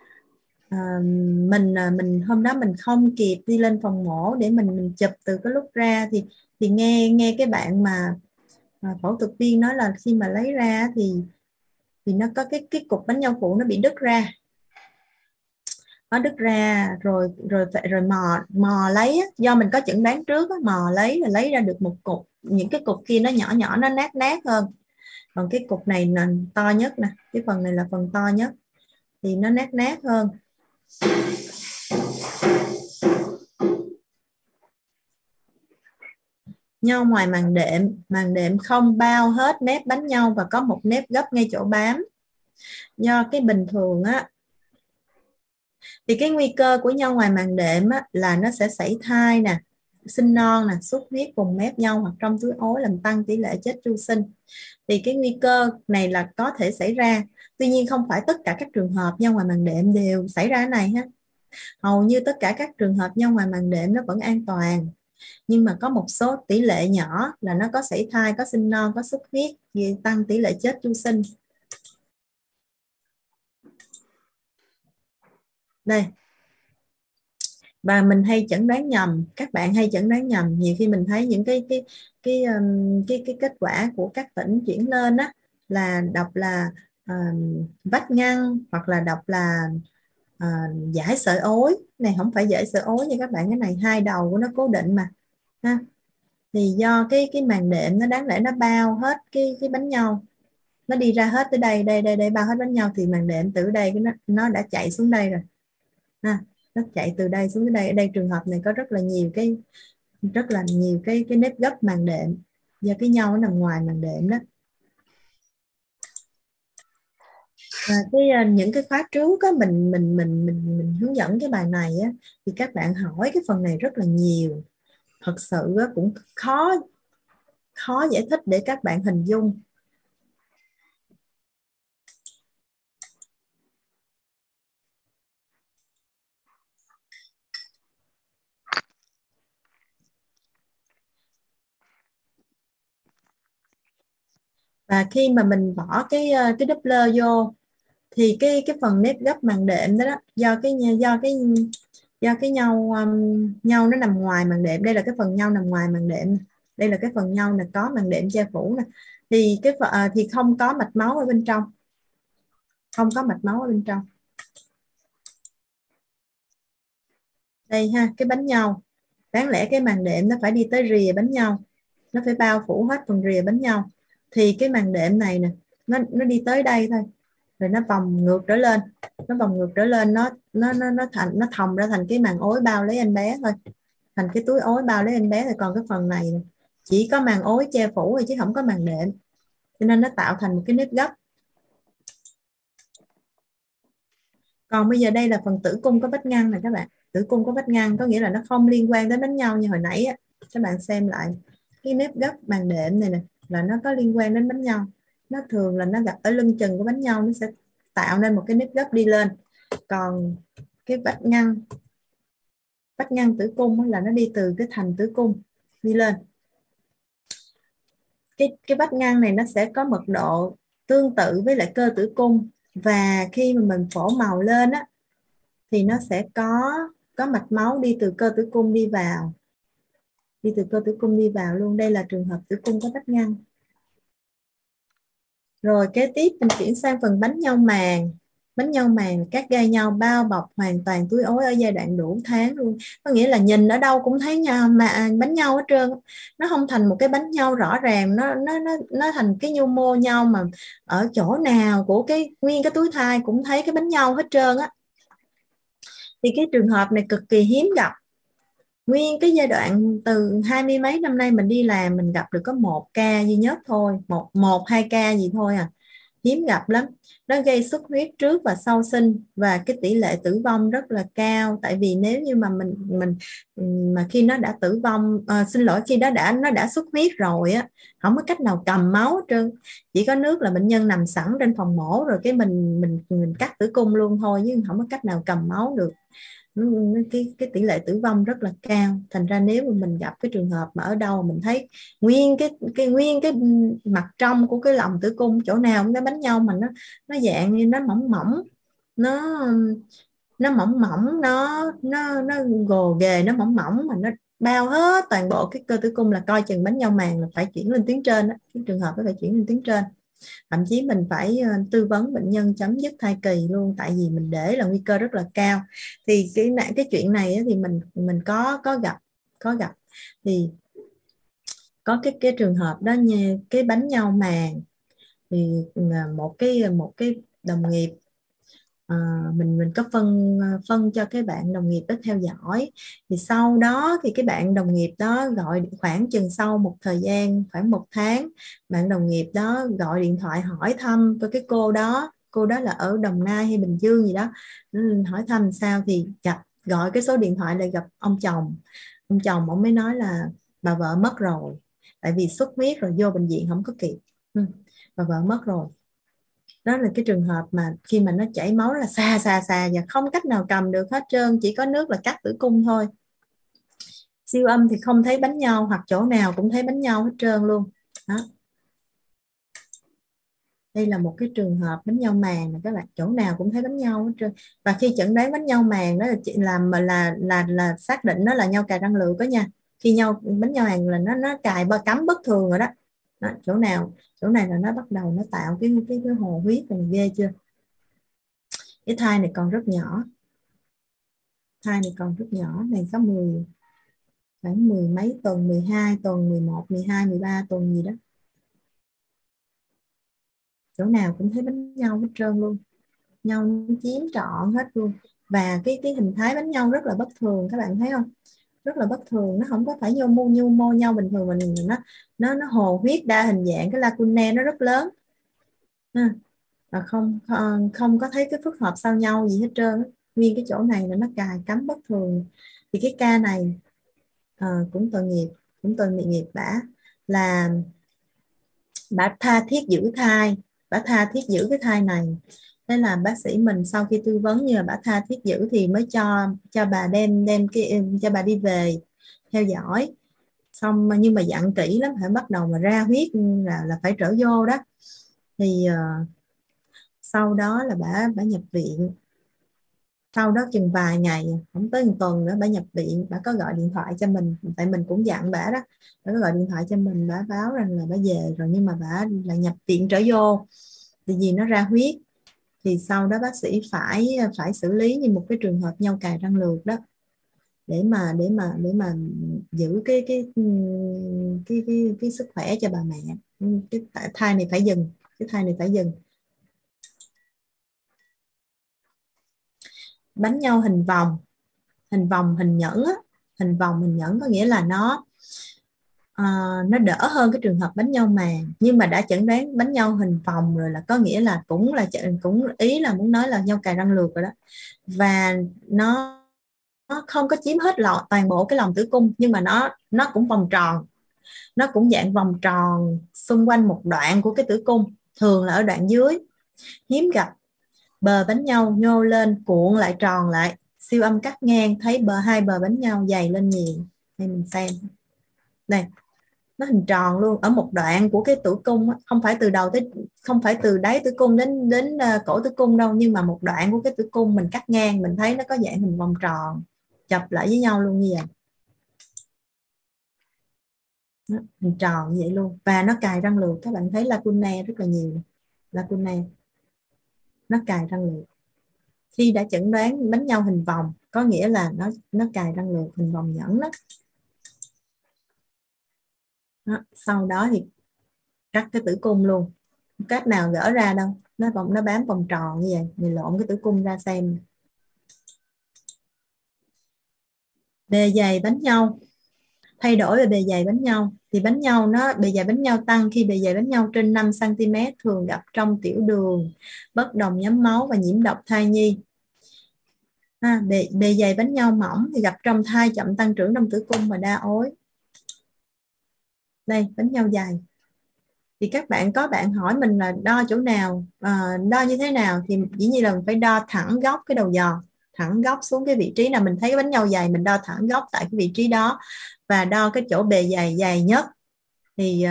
mình hôm đó mình không kịp đi lên phòng mổ để mình chụp từ cái lúc ra. Thì nghe cái bạn mà phẫu thuật viên nói là khi mà lấy ra thì nó có cái cục bánh nhau phụ nó bị đứt ra. Nó đứt ra rồi mò lấy, do mình có chẩn đoán trước, mò lấy ra được một cục. Những cái cục kia nó nhỏ nhỏ, nó nát hơn. Còn cái cục này là to nhất nè, cái phần này là phần to nhất thì nó nát hơn. Nhau ngoài màng đệm không bao hết mép bánh nhau và có một nếp gấp ngay chỗ bám. Do cái bình thường á, thì cái nguy cơ của nhau ngoài màng đệm á, là nó sẽ sảy thai nè, sinh non nè, xuất huyết vùng mép nhau hoặc trong túi ối, làm tăng tỷ lệ chết tru sinh. Thì cái nguy cơ này là có thể xảy ra. Tuy nhiên không phải tất cả các trường hợp nhau ngoài màng đệm đều xảy ra cái này ha. Hầu như tất cả các trường hợp nhau ngoài màng đệm nó vẫn an toàn, nhưng mà có một số tỷ lệ nhỏ là nó có sảy thai, có sinh non, có xuất huyết, tăng tỷ lệ chết tru sinh. Đây, và mình hay chẩn đoán nhầm, các bạn hay chẩn đoán nhầm. Nhiều khi mình thấy những cái kết quả của các tỉnh chuyển lên á, là đọc là vách ngăn, hoặc là đọc là giải sợi ối. Này không phải giải sợi ối nha các bạn, cái này hai đầu của nó cố định mà ha. Thì do cái màng đệm nó đáng lẽ nó bao hết cái bánh nhau, nó đi ra hết tới đây bao hết bánh nhau, thì màng đệm từ đây nó đã chạy xuống đây rồi ha. Nó chạy từ đây xuống tới đây. Ở đây trường hợp này có rất là nhiều cái nếp gấp màng đệm, do cái nhau nó nằm ngoài màng đệm đó. Và những cái khóa trước á, mình hướng dẫn cái bài này á, thì các bạn hỏi cái phần này rất là nhiều, thật sự á, cũng khó khó giải thích để các bạn hình dung. Và khi mà mình bỏ cái Doppler vô thì cái phần nếp gấp màng đệm đó, do cái nhau nhau nó nằm ngoài màng đệm. Đây là cái phần nhau nằm ngoài màng đệm, đây là cái phần nhau là có màng đệm che phủ nè, thì thì không có mạch máu ở bên trong, không có mạch máu ở bên trong. Đây ha, cái bánh nhau, đáng lẽ cái màng đệm nó phải đi tới rìa bánh nhau, nó phải bao phủ hết phần rìa bánh nhau, thì cái màng đệm này nè, nó đi tới đây thôi, rồi nó vòng ngược trở lên, nó vòng ngược trở lên, nó thòng ra thành cái màng ối bao lấy em bé thôi, thành cái túi ối bao lấy em bé. Thì còn cái phần này chỉ có màng ối che phủ thôi chứ không có màng đệm, cho nên nó tạo thành một cái nếp gấp. Còn bây giờ đây là phần tử cung có vách ngăn này các bạn, tử cung có vách ngăn có nghĩa là nó không liên quan đến bánh nhau như hồi nãy á. Các bạn xem lại cái nếp gấp màng đệm này nè, là nó có liên quan đến bánh nhau, nó thường là nó gặp ở lưng chừng của bánh nhau, nó sẽ tạo nên một cái nếp gấp đi lên. Còn cái vách ngăn tử cung là nó đi từ cái thành tử cung đi lên. Cái vách ngăn này nó sẽ có mật độ tương tự với lại cơ tử cung, và khi mà mình phổ màu lên á thì nó sẽ có mạch máu đi từ cơ tử cung đi vào, đi từ cơ tử cung đi vào luôn. Đây là trường hợp tử cung có vách ngăn. Rồi kế tiếp mình chuyển sang phần bánh nhau màng. Bánh nhau màng, các gai nhau bao bọc hoàn toàn túi ối ở giai đoạn đủ tháng luôn, có nghĩa là nhìn ở đâu cũng thấy nhau mà bánh nhau hết trơn, nó không thành một cái bánh nhau rõ ràng, nó thành cái nhu mô nhau mà ở chỗ nào của cái nguyên cái túi thai cũng thấy cái bánh nhau hết trơn á. Thì cái trường hợp này cực kỳ hiếm gặp, nguyên cái giai đoạn từ 20 mấy năm nay mình đi làm mình gặp được có một ca duy nhất thôi, một hai ca gì thôi à, hiếm gặp lắm. Nó gây xuất huyết trước và sau sinh, và cái tỷ lệ tử vong rất là cao, tại vì nếu như mà mình mà khi nó đã tử vong, xin lỗi, khi nó đã xuất huyết rồi á, không có cách nào cầm máu hết trơn, chỉ có nước là bệnh nhân nằm sẵn trên phòng mổ rồi cái mình cắt tử cung luôn thôi, chứ không có cách nào cầm máu được. Cái tỷ lệ tử vong rất là cao. Thành ra nếu mà mình gặp cái trường hợp mà ở đâu mình thấy nguyên cái mặt trong của cái lòng tử cung chỗ nào cũng cái bánh nhau mà nó dạng như nó mỏng mỏng, nó nó mỏng mỏng, nó gồ ghề, nó mỏng mỏng mà nó bao hết toàn bộ cái cơ tử cung, là coi chừng bánh nhau màng là phải chuyển lên tuyến trên đó. Cái trường hợp đó phải chuyển lên tuyến trên, thậm chí mình phải tư vấn bệnh nhân chấm dứt thai kỳ luôn, tại vì mình để là nguy cơ rất là cao. Thì cái chuyện này thì mình có gặp thì có cái trường hợp đó nha, cái bánh nhau màng. Thì một cái đồng nghiệp, mình có phân cho cái bạn đồng nghiệp đó theo dõi. Thì sau đó thì cái bạn đồng nghiệp đó gọi, khoảng chừng sau một thời gian khoảng một tháng, bạn đồng nghiệp đó gọi điện thoại hỏi thăm cái cô đó là ở Đồng Nai hay Bình Dương gì đó. Hỏi thăm sao thì gọi cái số điện thoại lại gặp ông chồng ông mới nói là bà vợ mất rồi, tại vì xuất huyết rồi vô bệnh viện không có kịp. Bà vợ mất rồi. Đó là cái trường hợp mà khi mà nó chảy máu là xa xa xa và không cách nào cầm được hết trơn, chỉ có nước là cắt tử cung thôi. Siêu âm thì không thấy bánh nhau, hoặc chỗ nào cũng thấy bánh nhau hết trơn luôn đó. Đây là một cái trường hợp bánh nhau màng này các bạn, chỗ nào cũng thấy bánh nhau hết trơn. Và khi chẩn đoán bánh nhau màng đó là chị làm mà là xác định nó là nhau cài răng lược đó nha. Khi bánh nhau màng là nó cài cắm bất thường rồi đó. Đó, chỗ này là nó bắt đầu nó tạo cái hồ huyết này, ghê chưa. Cái thai này còn rất nhỏ, này có khoảng mười mấy tuần, 12 tuần, 11, 12, 13 tuần gì đó. Chỗ nào cũng thấy bánh nhau hết trơn luôn, nhau chiếm trọn hết luôn. Và cái hình thái bánh nhau rất là bất thường, các bạn thấy không, rất là bất thường, nó không có phải nhu mô nhau bình thường, nó hồ huyết đa hình dạng, cái lacune nó rất lớn. và không có thấy cái phức hợp sau nhau gì hết trơn á. Nguyên cái chỗ này là nó cài cắm bất thường. Thì cái ca này cũng tội nghiệp, cũng tội nghiệp bả, là bả tha thiết giữ thai, bả tha thiết giữ cái thai này. Thế là bác sĩ mình sau khi tư vấn như là bả tha thiết giữ thì mới cho bà đem đem cái cho bà đi về theo dõi. Xong nhưng mà dặn kỹ lắm, phải bắt đầu mà ra huyết là phải trở vô đó. Thì sau đó là bả nhập viện. Sau đó chừng vài ngày, không tới một tuần nữa, bả nhập viện. Bả có gọi điện thoại cho mình, tại mình cũng dặn bả đó. Bả có gọi điện thoại cho mình, bả báo rằng là bả về rồi, nhưng mà bả lại nhập viện trở vô thì vì nó ra huyết. Thì sau đó bác sĩ phải xử lý như một cái trường hợp nhau cài răng lược đó, để mà giữ cái sức khỏe cho bà mẹ. Cái thai này phải dừng, cái thai này phải dừng. Bánh nhau hình vòng, hình nhẫn á. Hình vòng hình nhẫn có nghĩa là nó đỡ hơn cái trường hợp bánh nhau màng, nhưng mà đã chẩn đoán bánh nhau hình vòng rồi là có nghĩa là cũng ý là muốn nói là nhau cài răng lược rồi đó. Và nó không có chiếm hết toàn bộ cái lòng tử cung, nhưng mà nó cũng vòng tròn, nó cũng dạng vòng tròn xung quanh một đoạn của cái tử cung, thường là ở đoạn dưới. Hiếm gặp bờ bánh nhau nhô lên cuộn lại tròn lại, siêu âm cắt ngang thấy hai bờ bánh nhau dày lên nhiều. Đây mình xem này, nó hình tròn luôn ở một đoạn của cái tử cung, không phải từ đầu tới, không phải từ đáy tử cung đến đến cổ tử cung đâu, nhưng mà một đoạn của cái tử cung mình cắt ngang, mình thấy nó có dạng hình vòng tròn chập lại với nhau luôn như vậy. Đó, hình tròn như vậy luôn. Và nó cài răng lược, các bạn thấy lacuna rất là nhiều, lacuna nó cài răng lược. Khi đã chẩn đoán bánh nhau hình vòng có nghĩa là nó cài răng lược hình vòng nhẫn đó. Đó, sau đó thì cắt cái tử cung luôn, cách nào gỡ ra đâu, nó bám vòng tròn như vậy. Mình lộn cái tử cung ra xem. Bề dày bánh nhau, thay đổi về bề dày bánh nhau. Thì bề dày bánh nhau tăng khi bề dày bánh nhau trên 5 cm, thường gặp trong tiểu đường, bất đồng nhóm máu và nhiễm độc thai nhi. Bề dày bánh nhau mỏng thì gặp trong thai chậm tăng trưởng trong tử cung và đa ối. Đây, bánh nhau dày. Thì các bạn hỏi mình là đo chỗ nào, đo như thế nào, thì dĩ nhiên là mình phải đo thẳng góc cái đầu giò, thẳng góc xuống cái vị trí nào mình thấy cái bánh nhau dày, mình đo thẳng góc tại cái vị trí đó, và đo cái chỗ bề dày dày nhất thì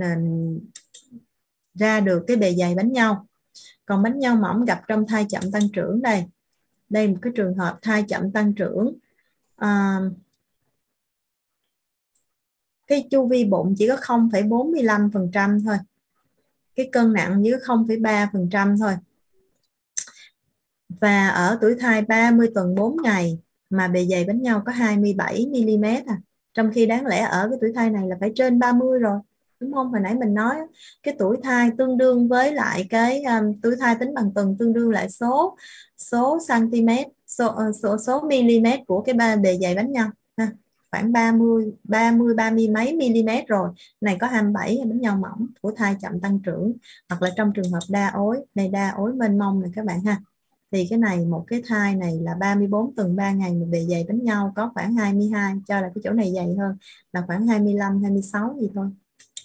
ra được cái bề dày bánh nhau. Còn bánh nhau mỏng gặp trong thai chậm tăng trưởng. Đây một cái trường hợp thai chậm tăng trưởng, cái chu vi bụng chỉ có 0,45% thôi, cái cân nặng dưới 0,3% thôi, và ở tuổi thai 30 tuần 4 ngày mà bề dày bánh nhau có 27 mm trong khi đáng lẽ ở cái tuổi thai này là phải trên 30 rồi, đúng không? Hồi nãy mình nói cái tuổi thai tương đương với lại cái tuổi thai tính bằng tuần tương đương lại số cm, số mm của cái bề dày bánh nhau ha, khoảng 30 mấy mm rồi. Này có 27, bánh nhau mỏng của thai chậm tăng trưởng, hoặc là trong trường hợp đa ối. Này đa ối mênh mông này các bạn ha. Thì cái này một cái thai này là 34 tuần 3 ngày mà bề dày bánh nhau có khoảng 22, cho là cái chỗ này dày hơn là khoảng 25 26 gì thôi.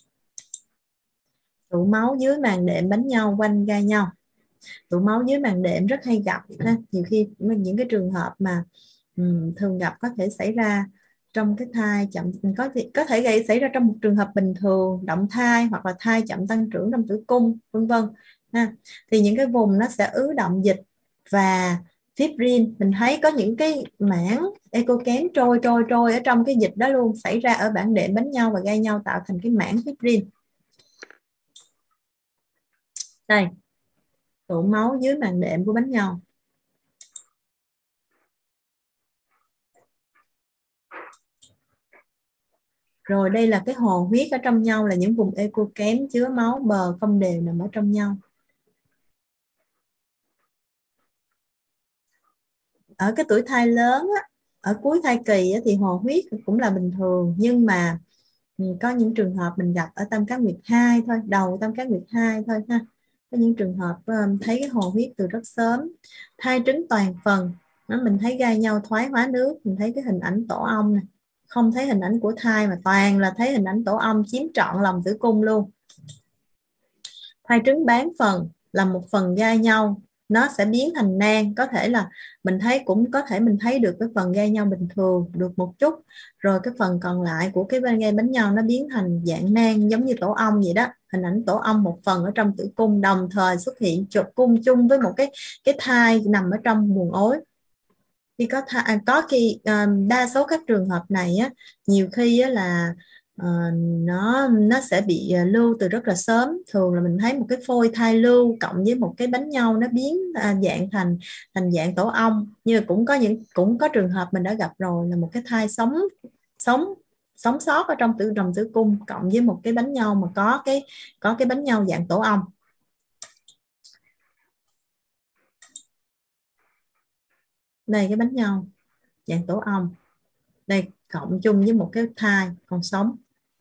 Tụ máu dưới màng đệm bánh nhau quanh gai nhau. Tụ máu dưới màng đệm rất hay gặp ha. Nhiều khi những cái trường hợp mà thường gặp có thể xảy ra trong cái thai chậm, có thể xảy ra trong một trường hợp bình thường, động thai hoặc là thai chậm tăng trưởng trong tử cung, vân vân ha. Thì những cái vùng nó sẽ ứ động dịch và fibrin. Mình thấy có những cái mảng eco kém trôi ở trong cái dịch đó luôn, xảy ra ở bản đệm bánh nhau và gai nhau tạo thành cái mảng fibrin. Đây, tụ máu dưới màng đệm của bánh nhau. Rồi đây là cái hồ huyết ở trong nhau, là những vùng eco kém chứa máu bờ không đều nằm ở trong nhau. Ở cái tuổi thai lớn á, ở cuối thai kỳ á, thì hồ huyết cũng là bình thường, nhưng mà có những trường hợp mình gặp ở tam cá nguyệt 2 thôi, đầu tam cá nguyệt 2 thôi ha. Có những trường hợp thấy cái hồ huyết từ rất sớm. Thai trứng toàn phần, mình thấy gai nhau thoái hóa nước, mình thấy cái hình ảnh tổ ong này, không thấy hình ảnh của thai mà toàn là thấy hình ảnh tổ ong chiếm trọn lòng tử cung luôn. Thai trứng bán phần là một phần gai nhau, nó sẽ biến thành nang. Có thể là mình thấy, cũng có thể mình thấy được cái phần gai nhau bình thường được một chút, rồi cái phần còn lại của cái gai bánh nhau nó biến thành dạng nang giống như tổ ong vậy đó. Hình ảnh tổ ong một phần ở trong tử cung, đồng thời xuất hiện trục cung chung với một cái thai nằm ở trong buồng ối. Khi có khi đa số các trường hợp này á, nhiều khi á, là nó sẽ bị lưu từ rất là sớm. Thường là mình thấy một cái phôi thai lưu cộng với một cái bánh nhau nó biến dạng thành dạng tổ ong. Như cũng có trường hợp mình đã gặp rồi, là một cái thai sống sót ở trong đồng tử cung cộng với một cái bánh nhau mà có cái bánh nhau dạng tổ ong. Đây cái bánh nhau dạng tổ ong, đây cộng chung với một cái thai còn sống.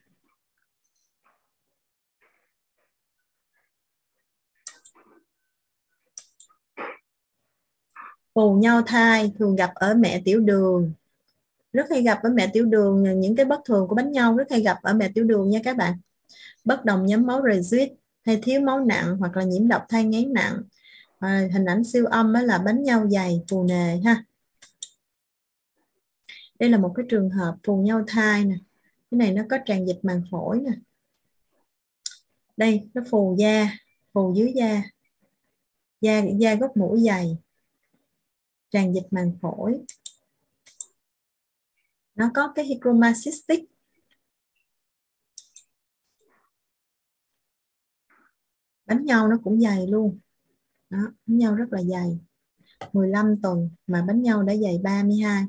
Phù nhau thai thường gặp ở mẹ tiểu đường, rất hay gặp ở mẹ tiểu đường. Những cái bất thường của bánh nhau rất hay gặp ở mẹ tiểu đường nha các bạn. Bất đồng nhóm máu reduce hay thiếu máu nặng, hoặc là nhiễm độc thai nghén nặng. Hình ảnh siêu âm đó là bánh nhau dày phù nề ha. Đây là một cái trường hợp phù nhau thai nè, cái này nó có tràn dịch màng phổi nè. Đây nó phù da, phù dưới da gốc mũi dày, tràn dịch màng phổi, nó có cái hygroma cystic. Bánh nhau nó cũng dày luôn đó, bánh nhau rất là dày, 15 tuần mà bánh nhau đã dày 32.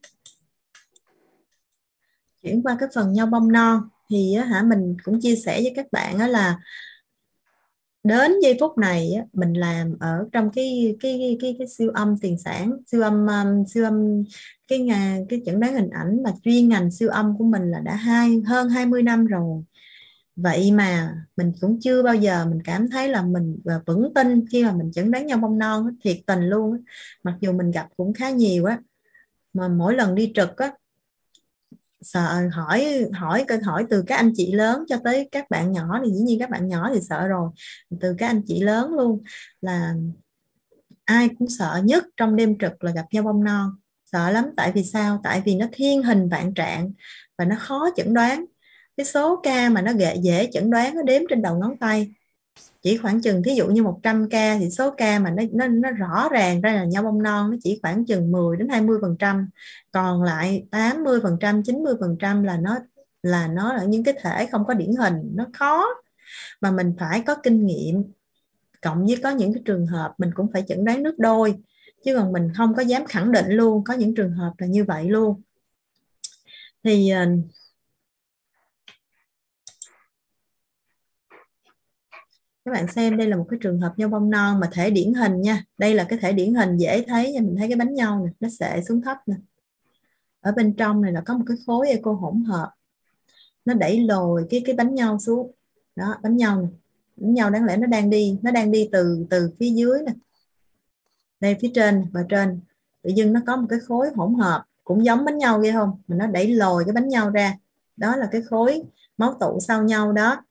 Chuyển qua cái phần nhau bông non thì mình cũng chia sẻ với các bạn là đến giây phút này mình làm ở trong cái siêu âm tiền sản, siêu âm cái chẩn đoán hình ảnh mà chuyên ngành siêu âm của mình là đã hơn 20 năm rồi. Vậy mà mình cũng chưa bao giờ mình cảm thấy là mình vững tin khi mà mình chẩn đoán nhau bông non, thiệt tình luôn. Mặc dù mình gặp cũng khá nhiều á, mà mỗi lần đi trực á, sợ hỏi từ các anh chị lớn cho tới các bạn nhỏ, thì dĩ nhiên các bạn nhỏ thì sợ rồi, từ các anh chị lớn luôn là ai cũng sợ nhất trong đêm trực là gặp nhau bông non. Sợ lắm. Tại vì sao? Tại vì nó thiên hình vạn trạng và nó khó chẩn đoán. Cái số ca mà nó dễ chẩn đoán nó đếm trên đầu ngón tay. Chỉ khoảng chừng, thí dụ như 100 ca thì số ca mà nó rõ ràng ra là nhau bông non nó chỉ khoảng chừng 10 đến 20%, còn lại 80%, 90% là nó là những cái thể không có điển hình. Nó khó mà mình phải có kinh nghiệm, cộng với có những cái trường hợp mình cũng phải chẩn đoán nước đôi, chứ còn mình không có dám khẳng định luôn. Có những trường hợp là như vậy luôn. Thì các bạn xem, đây là một cái trường hợp nhau bông non mà thể điển hình nha. Đây là cái thể điển hình dễ thấy nha. Mình thấy cái bánh nhau này nó xệ xuống thấp nè, ở bên trong này là có một cái khối eco hỗn hợp, nó đẩy lồi cái bánh nhau xuống đó. Bánh nhau này, bánh nhau đáng lẽ nó đang đi từ phía dưới nè, đây phía trên và trên, tự dưng nó có một cái khối hỗn hợp cũng giống bánh nhau ghê không, mà nó đẩy lồi cái bánh nhau ra. Đó là cái khối máu tụ sau nhau đó.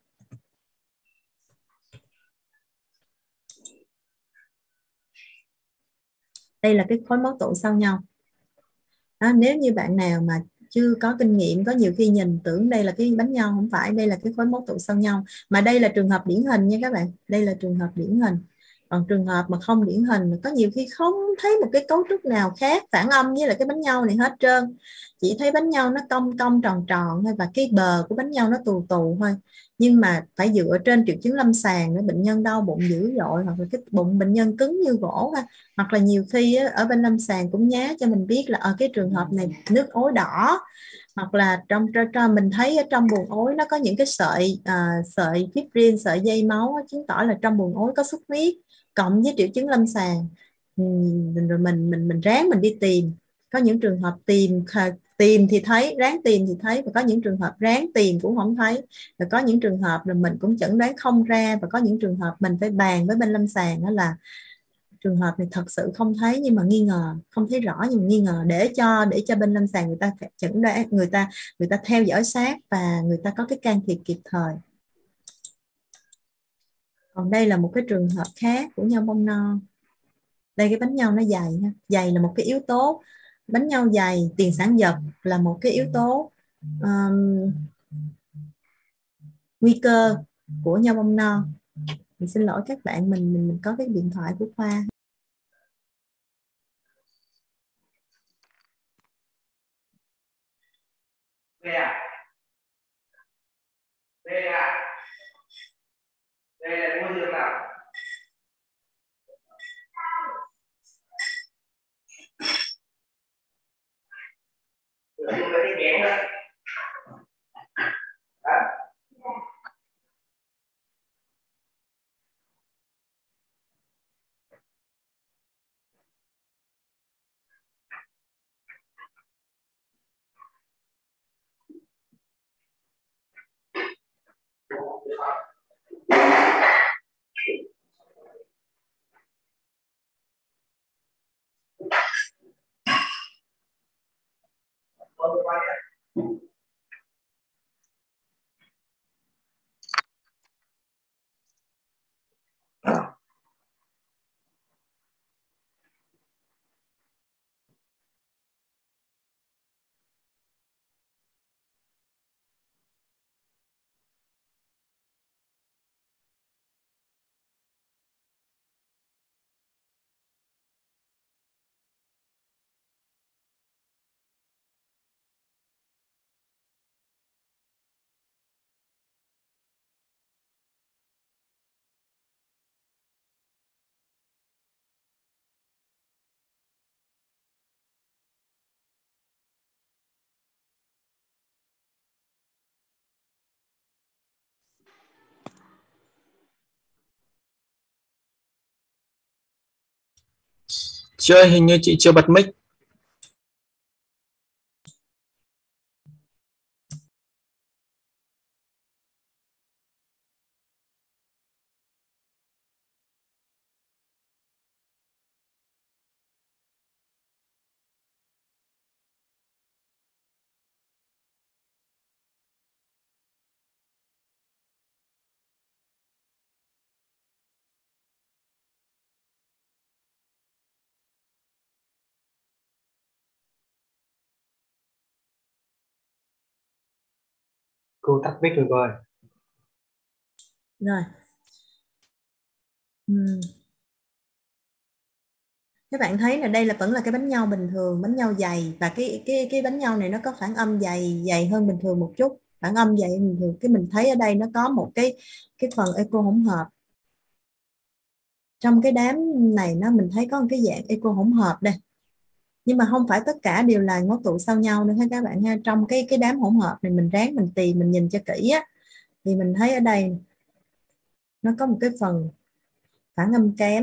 Đây là cái khối máu tụ sau nhau đó. Nếu như bạn nào mà chưa có kinh nghiệm, có nhiều khi nhìn tưởng đây là cái bánh nhau, không phải, đây là cái khối máu tụ sau nhau. Mà đây là trường hợp điển hình nha các bạn, đây là trường hợp điển hình. Còn trường hợp mà không điển hình, có nhiều khi không thấy một cái cấu trúc nào khác phản âm với lại cái bánh nhau này hết trơn, chỉ thấy bánh nhau nó cong cong tròn tròn thôi, và cái bờ của bánh nhau nó tù tù thôi. Nhưng mà phải dựa trên triệu chứng lâm sàng để bệnh nhân đau bụng dữ dội, hoặc là cái bụng bệnh nhân cứng như gỗ ha. Hoặc là nhiều khi ở bên lâm sàng cũng nhá cho mình biết là ở cái trường hợp này nước ối đỏ, hoặc là trong mình thấy ở trong buồng ối nó có những cái sợi fibrin, sợi dây máu, chứng tỏ là trong buồng ối có xuất huyết, cộng với triệu chứng lâm sàng. Rồi mình ráng mình đi tìm Có những trường hợp tìm thì thấy, ráng tìm thì thấy, và có những trường hợp ráng tìm cũng không thấy, và có những trường hợp là mình cũng chẩn đoán không ra, và có những trường hợp mình phải bàn với bên lâm sàng đó là trường hợp này thật sự không thấy nhưng mà nghi ngờ, không thấy rõ nhưng mà nghi ngờ, để cho bên lâm sàng người ta chẩn đoán, người ta theo dõi sát và người ta có cái can thiệp kịp thời. Còn đây là một cái trường hợp khác của nhau bông non. Đây cái bánh nhau nó dày ha. Dày là một cái yếu tố, bánh nhau dày, tiền sản giật là một cái yếu tố nguy cơ của nhau bông non. Mình xin lỗi các bạn, mình có cái điện thoại của Khoa.
Đây à? Đây à? Đây là môi trường nào? Tôi lấy cái kén đó. Đó.
Chị ơi, hình như chị chưa bật mic.
Cô tắt mic rồi cô ơi.
Rồi. Các bạn thấy là đây là vẫn là cái bánh nhau bình thường, bánh nhau dày, và cái bánh nhau này nó có phản âm dày hơn bình thường một chút, phản âm dày hơn bình thường. Cái mình thấy ở đây nó có một cái phần eco hỗn hợp. Trong cái đám này mình thấy có một cái dạng eco hỗn hợp đây, nhưng mà không phải tất cả đều là ngố tụ sau nhau nữa ha các bạn ha. Trong cái đám hỗn hợp này mình ráng mình tìm, mình nhìn cho kỹ á, thì mình thấy ở đây nó có một cái phần phản âm kém.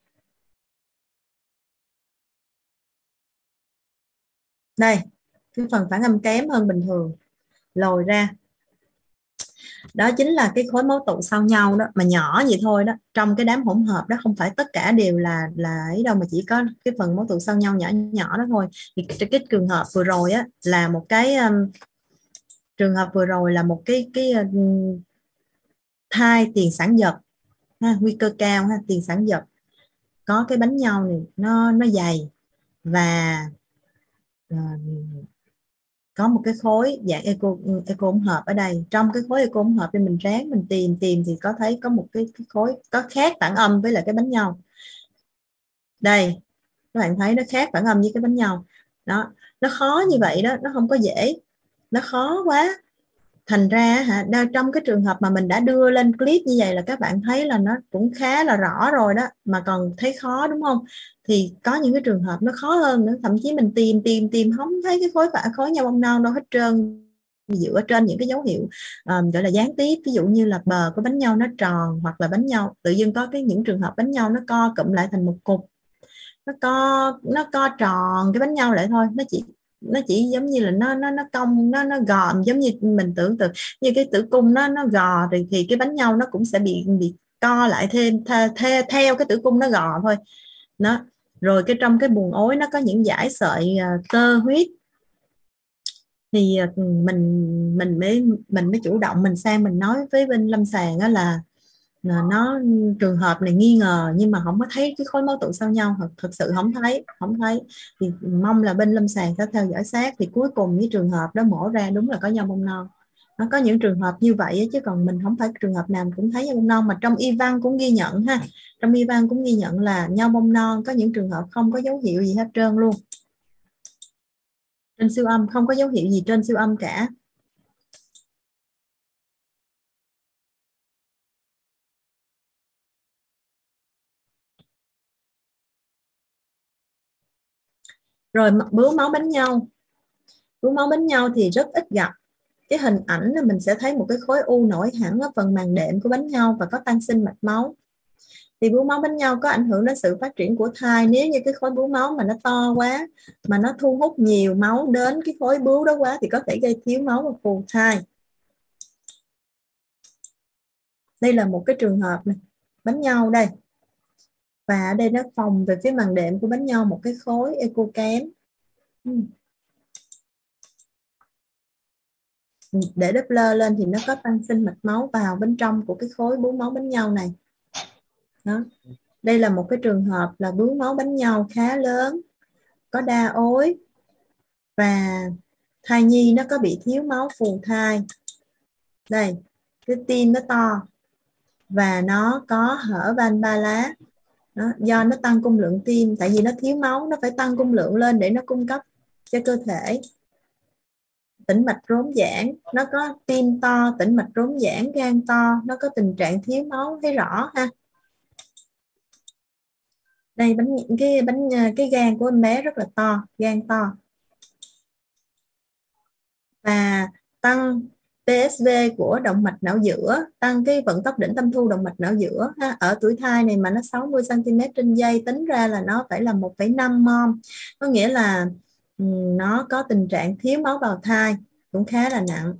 Đây, cái phần phản âm kém hơn bình thường lồi ra, đó chính là cái khối máu tụ sau nhau đó, mà nhỏ vậy thôi đó. Trong cái đám hỗn hợp đó không phải tất cả đều là ấy đâu, mà chỉ có cái phần máu tụ sau nhau nhỏ nhỏ đó thôi. Thì cái trường hợp vừa rồi á là một cái trường hợp vừa rồi là một cái thai tiền sản giật ha, nguy cơ cao ha, tiền sản giật, có cái bánh nhau này nó dày và có một cái khối dạng eco hỗn hợp ở đây. Trong cái khối eco hỗn hợp thì mình ráng mình tìm thì có thấy có một cái khối có khác phản âm với lại cái bánh nhau. Đây các bạn thấy nó khác phản âm với cái bánh nhau đó. Nó khó như vậy đó, nó không có dễ, nó khó quá. Thành ra trong cái trường hợp mà mình đã đưa lên clip như vậy là các bạn thấy là nó cũng khá là rõ rồi đó, mà còn thấy khó đúng không? Thì có những cái trường hợp nó khó hơn nữa, thậm chí mình tìm không thấy cái khối nhau bông non đâu hết trơn, dựa trên những cái dấu hiệu gọi là gián tiếp, ví dụ như là bờ của bánh nhau nó tròn, hoặc là bánh nhau tự dưng có những trường hợp bánh nhau nó co cụm lại thành một cục, nó co tròn cái bánh nhau lại thôi, nó chỉ giống như là nó cong, nó gò, giống như mình tưởng tượng như cái tử cung nó gò thì cái bánh nhau nó cũng sẽ bị co lại thêm theo cái tử cung nó gò thôi. Nó rồi trong cái buồng ối nó có những dải sợi tơ huyết, thì mình mới chủ động mình sang mình nói với bên lâm sàng đó là nó trường hợp này nghi ngờ nhưng mà không có thấy cái khối máu tụ sau nhau, thật sự không thấy thì mong là bên lâm sàng sẽ theo dõi sát, thì cuối cùng cái trường hợp đó mổ ra đúng là có nhau bông non. Nó có những trường hợp như vậy chứ còn mình không phải trường hợp nào cũng thấy nhau bông non, mà trong y văn cũng ghi nhận ha, trong y văn cũng ghi nhận là nhau bông non có những trường hợp không có dấu hiệu gì hết trơn luôn, trên siêu âm không có dấu hiệu gì trên siêu âm cả. Rồi bướu máu bánh nhau, bướu máu bánh nhau thì rất ít gặp. Cái hình ảnh là mình sẽ thấy một cái khối u nổi hẳn ở phần màng đệm của bánh nhau và có tăng sinh mạch máu. Thì bướu máu bánh nhau có ảnh hưởng đến sự phát triển của thai. Nếu như cái khối bướu máu mà nó to quá, mà nó thu hút nhiều máu đến cái khối bướu đó quá thì có thể gây thiếu máu và phù thai. Đây là một cái trường hợp này, bánh nhau đây. Và ở đây nó phòng về phía màng đệm của bánh nhau một cái khối echo kém. Để Doppler lên thì nó có tăng sinh mạch máu vào bên trong của cái khối bướu máu bánh nhau này. Đó. Đây là một cái trường hợp là bướu máu bánh nhau khá lớn, có đa ối và thai nhi nó có bị thiếu máu phù thai. Đây, cái tim nó to và nó có hở van ba lá. Đó, do nó tăng cung lượng tim, tại vì nó thiếu máu nó phải tăng cung lượng lên để nó cung cấp cho cơ thể. Tĩnh mạch rốn giãn, nó có tim to, tĩnh mạch rốn giãn, gan to, nó có tình trạng thiếu máu, thấy rõ ha. Đây cái gan của em bé rất là to, gan to. Và tăng PSV của động mạch não giữa, tăng cái vận tốc đỉnh tâm thu động mạch não giữa ha. Ở tuổi thai này mà nó 60 cm trên giây, tính ra là nó phải là 1,5 mol, có nghĩa là nó có tình trạng thiếu máu bào thai cũng khá là nặng.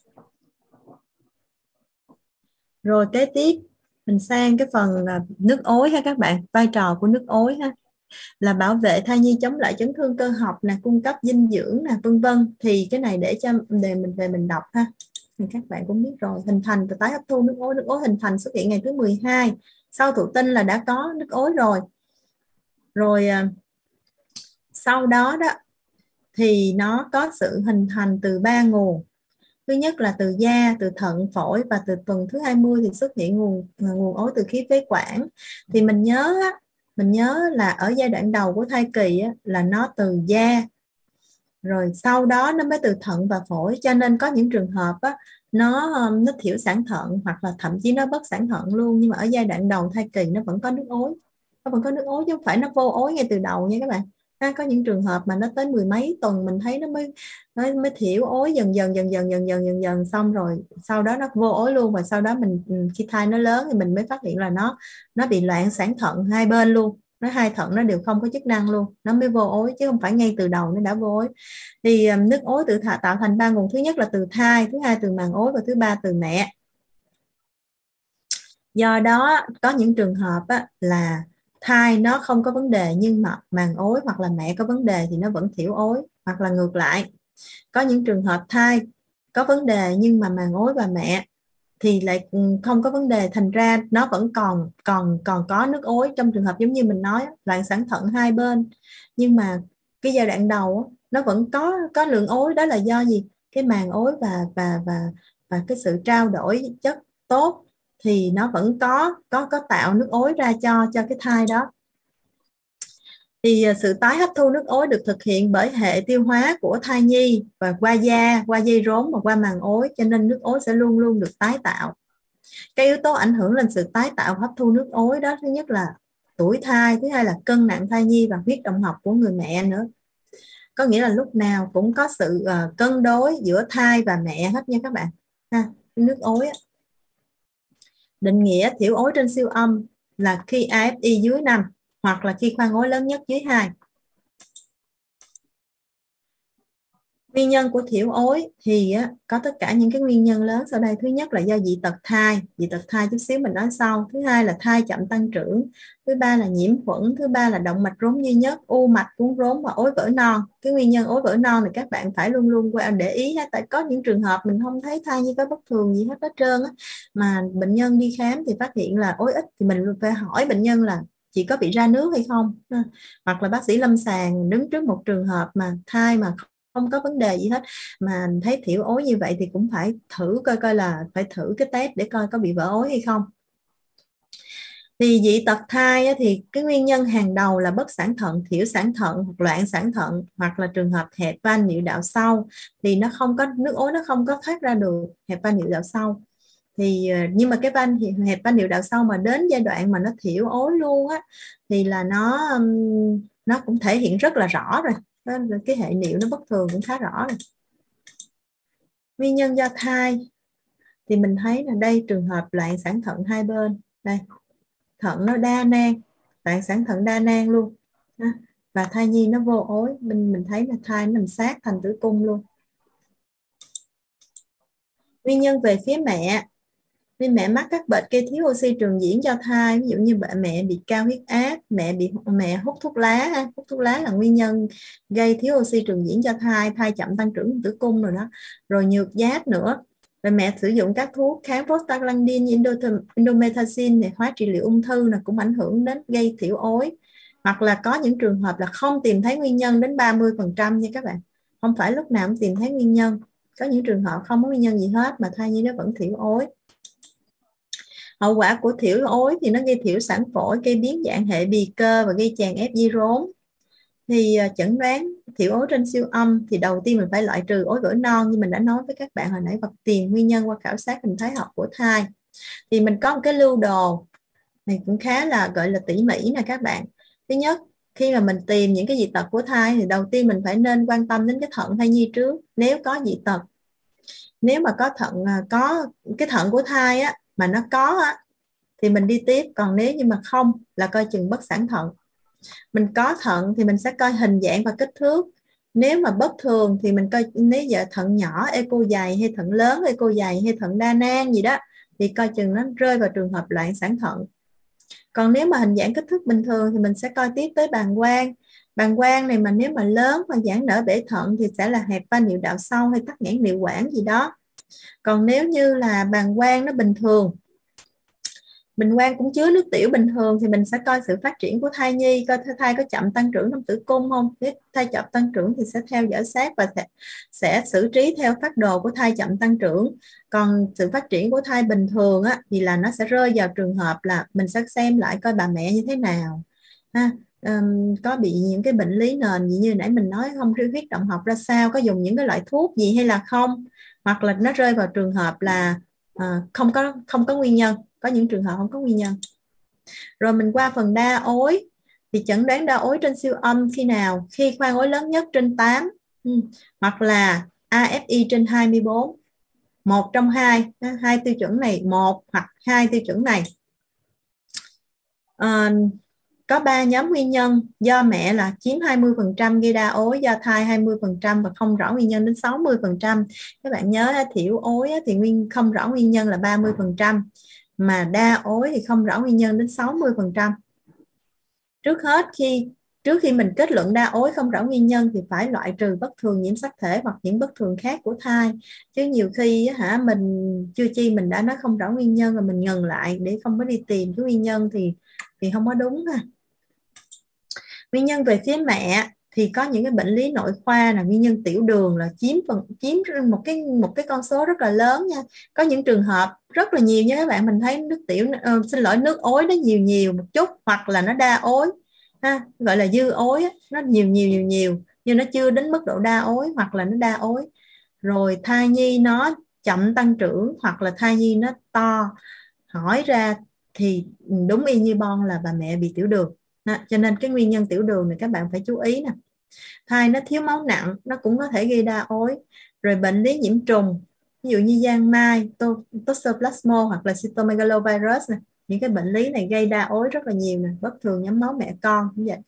Rồi kế tiếp mình sang cái phần nước ối ha các bạn. Vai trò của nước ối ha là bảo vệ thai nhi chống lại chấn thương cơ học nè, cung cấp dinh dưỡng nè, vân vân. Thì cái này để mình về mình đọc ha. Thì các bạn cũng biết rồi, hình thành và tái hấp thu nước ối. Nước ối hình thành xuất hiện ngày thứ 12 sau thụ tinh là đã có nước ối rồi. Rồi sau đó đó thì nó có sự hình thành từ 3 nguồn. Thứ nhất là từ da, từ thận, phổi, và từ tuần thứ 20 thì xuất hiện nguồn ối từ khí phế quản. Thì mình nhớ là ở giai đoạn đầu của thai kỳ á, là nó từ da, rồi sau đó nó mới từ thận và phổi. Cho nên có những trường hợp á, nó thiểu sản thận hoặc là thậm chí nó bất sản thận luôn, nhưng mà ở giai đoạn đầu thai kỳ nó vẫn có nước ối, chứ không phải nó vô ối ngay từ đầu nha các bạn. Có những trường hợp mà nó tới 10 mấy tuần mình thấy nó mới thiểu ối dần, xong rồi sau đó nó vô ối luôn. Và sau đó mình khi thai nó lớn thì mình mới phát hiện là nó bị loạn sản thận hai bên luôn, hai thận nó đều không có chức năng luôn, nó mới vô ối chứ không phải ngay từ đầu nó đã vô ối. Thì nước ối tạo thành 3 nguồn. Thứ nhất là từ thai, thứ hai từ màng ối, và thứ ba từ mẹ. Do đó có những trường hợp là thai nó không có vấn đề nhưng mà màng ối hoặc là mẹ có vấn đề thì nó vẫn thiểu ối, hoặc là ngược lại. Có những trường hợp thai có vấn đề nhưng mà màng ối và mẹ thì lại không có vấn đề, thành ra nó vẫn còn có nước ối. Trong trường hợp giống như mình nói, loạn sản thận hai bên, nhưng mà cái giai đoạn đầu nó vẫn có lượng ối. Đó là do gì? Cái màng ối và cái sự trao đổi chất tốt thì nó vẫn có tạo nước ối ra cho cái thai đó. Thì sự tái hấp thu nước ối được thực hiện bởi hệ tiêu hóa của thai nhi và qua da, qua dây rốn và qua màng ối, cho nên nước ối sẽ luôn luôn được tái tạo. Cái yếu tố ảnh hưởng lên sự tái tạo hấp thu nước ối đó, thứ nhất là tuổi thai, thứ hai là cân nặng thai nhi và huyết động học của người mẹ nữa. Có nghĩa là lúc nào cũng có sự cân đối giữa thai và mẹ hết nha các bạn. Nước ối định nghĩa thiểu ối trên siêu âm là khi AFI dưới 5. hoặc là khi khoang ối lớn nhất dưới 2. Nguyên nhân của thiểu ối thì có tất cả những cái nguyên nhân lớn sau đây. Thứ nhất là do dị tật thai chút xíu mình nói sau. Thứ hai là thai chậm tăng trưởng. Thứ ba là nhiễm khuẩn. Thứ ba là động mạch rốn duy nhất, u mạch cuốn rốn và ối vỡ non. Cái nguyên nhân ối vỡ non này các bạn phải luôn luôn để ý, tại có những trường hợp mình không thấy thai nhi có bất thường gì hết trơn mà bệnh nhân đi khám thì phát hiện là ối ít, thì mình phải hỏi bệnh nhân là chị có bị ra nước hay không, hoặc là bác sĩ lâm sàng đứng trước một trường hợp mà thai mà không có vấn đề gì hết mà thấy thiểu ối như vậy thì cũng phải thử coi là phải thử cái test để coi có bị vỡ ối hay không. Thì dị tật thai thì cái nguyên nhân hàng đầu là bất sản thận, thiểu sản thận hoặc loạn sản thận, hoặc là trường hợp hẹp van niệu đạo sau thì nó không có nước ối, nó không có thoát ra được, hẹp van niệu đạo sau. Thì nhưng mà cái hẹp van niệu đạo sau mà đến giai đoạn mà nó thiểu ối luôn thì là nó cũng thể hiện rất là rõ rồi. Cái hệ niệu nó bất thường cũng khá rõ rồi. Nguyên nhân do thai thì mình thấy là đây trường hợp loạn sản thận hai bên, đây thận nó đa nang, loạn sản thận đa nang luôn và thai nhi nó vô ối, mình thấy là thai nó nằm sát thành tử cung luôn. Nguyên nhân về phía mẹ mắc các bệnh gây thiếu oxy trường diễn cho thai, ví dụ như mẹ bị cao huyết áp, mẹ hút thuốc lá. Hút thuốc lá là nguyên nhân gây thiếu oxy trường diễn cho thai chậm tăng trưởng tử cung rồi đó. Rồi nhược giáp nữa. Rồi mẹ sử dụng các thuốc kháng prostaglandin như indomethacin để hóa trị liệu ung thư là cũng ảnh hưởng đến gây thiểu ối. Hoặc là có những trường hợp là không tìm thấy nguyên nhân đến 30% nha các bạn. Không phải lúc nào cũng tìm thấy nguyên nhân. Có những trường hợp không có nguyên nhân gì hết mà thai nhi nó vẫn thiểu ối. Hậu quả của thiểu ối thì nó gây thiểu sản phổi, gây biến dạng hệ bì cơ và gây tràn ép di rốn. Thì chẩn đoán thiểu ối trên siêu âm thì đầu tiên mình phải loại trừ ối vỡ non như mình đã nói với các bạn hồi nãy, và tìm nguyên nhân qua khảo sát hình thái học của thai. Thì mình có một cái lưu đồ này cũng khá là gọi là tỉ mỉ nè các bạn. Thứ nhất, khi mà mình tìm những cái dị tật của thai thì đầu tiên mình phải nên quan tâm đến cái thận thai nhi trước. Nếu có dị tật, nếu mà có cái thận của thai mà nó có thì mình đi tiếp, còn nếu như mà không là coi chừng bất sản thận. Mình có thận thì mình sẽ coi hình dạng và kích thước. Nếu mà bất thường thì mình coi nếu giờ thận nhỏ echo dày hay thận lớn echo dày hay thận đa nang gì đó thì coi chừng nó rơi vào trường hợp loạn sản thận. Còn nếu mà hình dạng kích thước bình thường thì mình sẽ coi tiếp tới bàng quang. Bàng quang này mà nếu mà lớn và giãn nở bể thận thì sẽ là hẹp van niệu đạo sau hay tắc nghẽn niệu quản gì đó. Còn nếu như là bàng quang nó bình thường, bình quang cũng chứa nước tiểu bình thường thì mình sẽ coi sự phát triển của thai nhi, coi thai có chậm tăng trưởng trong tử cung không. Nếu thai chậm tăng trưởng thì sẽ theo dõi sát và sẽ xử trí theo phác đồ của thai chậm tăng trưởng. Còn sự phát triển của thai bình thường thì là nó sẽ rơi vào trường hợp là mình sẽ xem lại coi bà mẹ như thế nào có bị những cái bệnh lý nền gì như nãy mình nói không, huyết động học ra sao, có dùng những cái loại thuốc gì hay là không, hoặc là nó rơi vào trường hợp là không có nguyên nhân. Có những trường hợp không có nguyên nhân. Rồi mình qua phần đa ối. Thì chẩn đoán đa ối trên siêu âm khi nào? Khi khoang ối lớn nhất trên 8 hoặc là AFI trên 24. Một trong hai tiêu chuẩn này, một hoặc hai tiêu chuẩn này. Có 3 nhóm nguyên nhân. Do mẹ là chiếm 20% gây đa ối, do thai 20% và không rõ nguyên nhân đến 60%. Các bạn nhớ thiểu ối thì không rõ nguyên nhân là 30%. Mà đa ối thì không rõ nguyên nhân đến 60%. Trước khi mình kết luận đa ối không rõ nguyên nhân thì phải loại trừ bất thường nhiễm sắc thể hoặc những bất thường khác của thai. Chứ nhiều khi mình chưa chi mình đã nói không rõ nguyên nhân rồi mình ngừng lại để không có đi tìm cái nguyên nhân thì không có đúng ha. Nguyên nhân về phía mẹ thì có những cái bệnh lý nội khoa là nguyên nhân tiểu đường là chiếm một cái con số rất là lớn nha. Có những trường hợp rất là nhiều nha các bạn, mình thấy nước ối nó nhiều một chút, hoặc là nó đa ối gọi là dư ối nó nhiều nhưng nó chưa đến mức độ đa ối hoặc là nó đa ối. Rồi thai nhi nó chậm tăng trưởng hoặc là thai nhi nó to, hỏi ra thì đúng y như bon là bà mẹ bị tiểu đường. Cho nên cái nguyên nhân tiểu đường này các bạn phải chú ý nè. Thai nó thiếu máu nặng nó cũng có thể gây đa ối. Rồi bệnh lý nhiễm trùng ví dụ như giang mai, toxoplasma hoặc là cytomegalovirus này, những cái bệnh lý này gây đa ối rất là nhiều nè, bất thường nhóm máu mẹ con cũng vậy.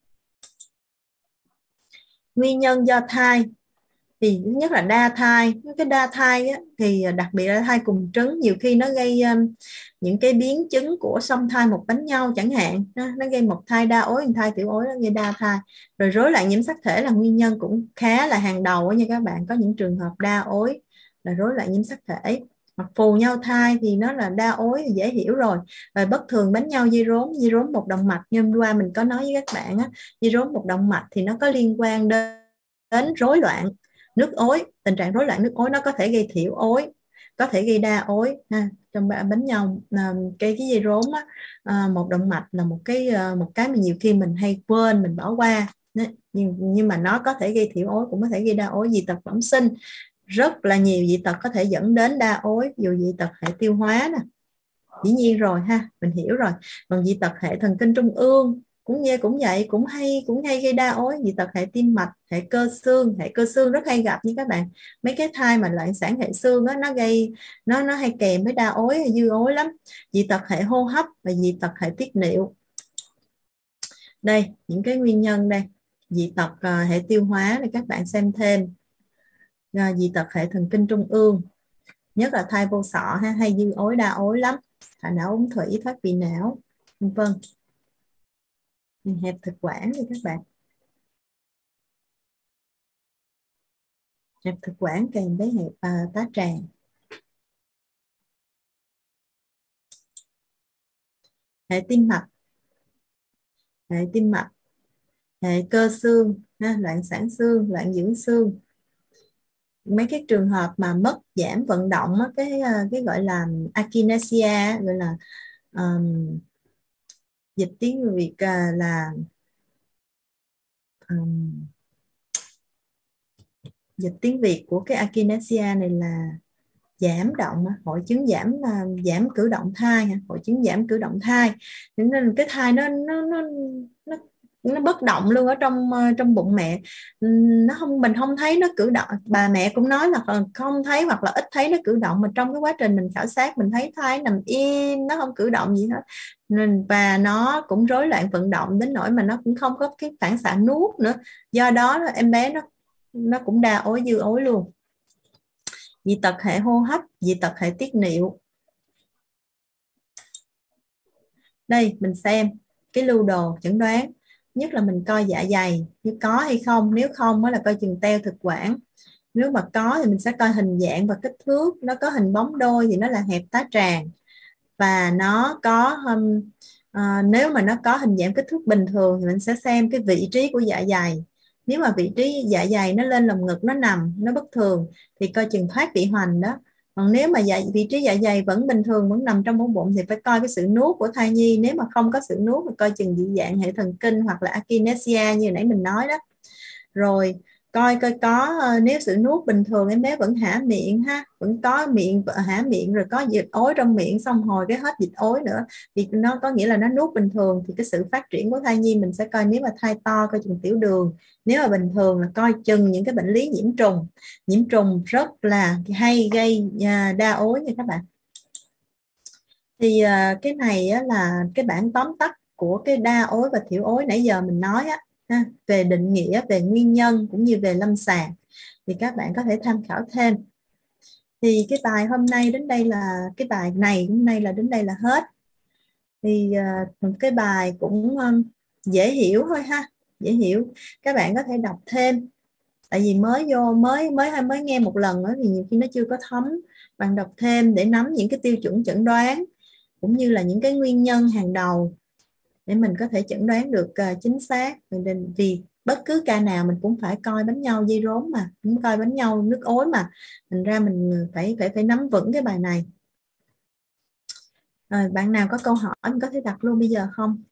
Nguyên nhân do thai thì thứ nhất là đa thai. Cái đa thai á, thì đặc biệt là thai cùng trứng nhiều khi nó gây những cái biến chứng của song thai một bánh nhau chẳng hạn, nó gây một thai đa ối, một thai tiểu ối, nó gây đa thai. Rồi rối loạn nhiễm sắc thể là nguyên nhân cũng khá là hàng đầu nha các bạn. Có những trường hợp đa ối là rối loạn nhiễm sắc thể. Hoặc phù nhau thai thì nó là đa ối thì dễ hiểu rồi. Rồi bất thường bánh nhau dây rốn một động mạch, như hôm qua mình có nói với các bạn á, dây rốn một động mạch thì nó có liên quan đến rối loạn nước ối. Tình trạng rối loạn nước ối nó có thể gây thiểu ối, có thể gây đa ối ha. Trong bánh nhau cái dây rốn á, một động mạch là một cái mà nhiều khi mình hay quên, mình bỏ qua, nhưng mà nó có thể gây thiểu ối, cũng có thể gây đa ối. Dị tật bẩm sinh, rất là nhiều dị tật có thể dẫn đến đa ối, dù dị tật hệ tiêu hóa nè, dĩ nhiên rồi ha, mình hiểu rồi. Còn dị tật hệ thần kinh trung ương cũng vậy, cũng hay gây đa ối. Dị tật hệ tim mạch, hệ cơ xương rất hay gặp như các bạn. Mấy cái thai mà loạn sản hệ xương đó, nó hay kèm với đa ối hay dư ối lắm. Dị tật hệ hô hấp và dị tật hệ tiết niệu. Đây những cái nguyên nhân đây. Dị tật hệ tiêu hóa này các bạn xem thêm. Dị tật hệ thần kinh trung ương, nhất là thai vô sọ ha, hay dư ối đa ối lắm. Thải não ống thủy, thoát vị não, vân vân. Hẹp thực quản thì các bạn, hẹp thực quản kèm với hẹp tá tràng. Hệ tim mạch, hệ cơ xương ha, loạn sản xương, loạn dưỡng xương. Mấy cái trường hợp mà mất giảm vận động á, cái gọi là akinesia, gọi là dịch tiếng Việt là dịch tiếng Việt của cái akinesia này là giảm động, hội chứng giảm cử động thai, hội chứng giảm cử động thai. Nên cái thai nó bất động luôn ở trong bụng mẹ. Mình không thấy nó cử động, bà mẹ cũng nói là không thấy hoặc là ít thấy nó cử động, mà trong cái quá trình mình khảo sát mình thấy thai nằm im, nó không cử động gì hết. Và nó cũng rối loạn vận động đến nỗi mà nó cũng không có cái phản xạ nuốt nữa, do đó em bé nó cũng đa ối dư ối luôn. Dị tật hệ hô hấp, dị tật hệ tiết niệu. Đây mình xem cái lưu đồ chẩn đoán, nhất là mình coi dạ dày nếu có hay không, nếu không là coi chừng teo thực quản, nếu mà có thì mình sẽ coi hình dạng và kích thước. Nó có hình bóng đôi thì nó là hẹp tá tràng, và nó có nếu mà nó có hình dạng kích thước bình thường thì mình sẽ xem cái vị trí của dạ dày. Nếu mà vị trí dạ dày nó lên lồng ngực, nó nằm, nó bất thường thì coi chừng thoát vị hoành đó. Còn nếu mà vị trí dạ dày vẫn bình thường, vẫn nằm trong ổ bụng thì phải coi cái sự nuốt của thai nhi. Nếu mà không có sự nuốt thì coi chừng dị dạng hệ thần kinh hoặc là akinesia như nãy mình nói đó. Rồi coi có nếu sự nuốt bình thường, em bé vẫn hả miệng ha, vẫn có miệng hả miệng, rồi có dịch ối trong miệng, xong hồi cái hết dịch ối nữa thì nó có nghĩa là nó nuốt bình thường. Thì cái sự phát triển của thai nhi mình sẽ coi, nếu mà thai to coi chừng tiểu đường, nếu mà bình thường là coi chừng những cái bệnh lý nhiễm trùng rất là hay gây đa ối nha các bạn. Thì cái này là cái bản tóm tắt của cái đa ối và thiểu ối nãy giờ mình nói về định nghĩa, về nguyên nhân cũng như về lâm sàng, thì các bạn có thể tham khảo thêm. Thì cái bài hôm nay đến đây là cái bài này hôm nay là đến đây là hết. Thì cái bài cũng dễ hiểu thôi ha, dễ hiểu. Các bạn có thể đọc thêm, tại vì mới vô mới nghe một lần đó, thì nhiều khi nó chưa có thấm. Bạn đọc thêm để nắm những cái tiêu chuẩn chẩn đoán cũng như là những cái nguyên nhân hàng đầu để mình có thể chẩn đoán được chính xác. Vì bất cứ ca nào mình cũng phải coi bánh nhau dây rốn, mà cũng coi bánh nhau nước ối, mà thành ra mình phải nắm vững cái bài này. Rồi, bạn nào có câu hỏi mình có thể đặt luôn bây giờ không?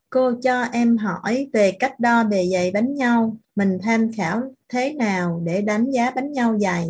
Cô cho em hỏi về cách đo bề dày bánh nhau. Mình tham khảo thế nào để đánh giá bánh nhau dày?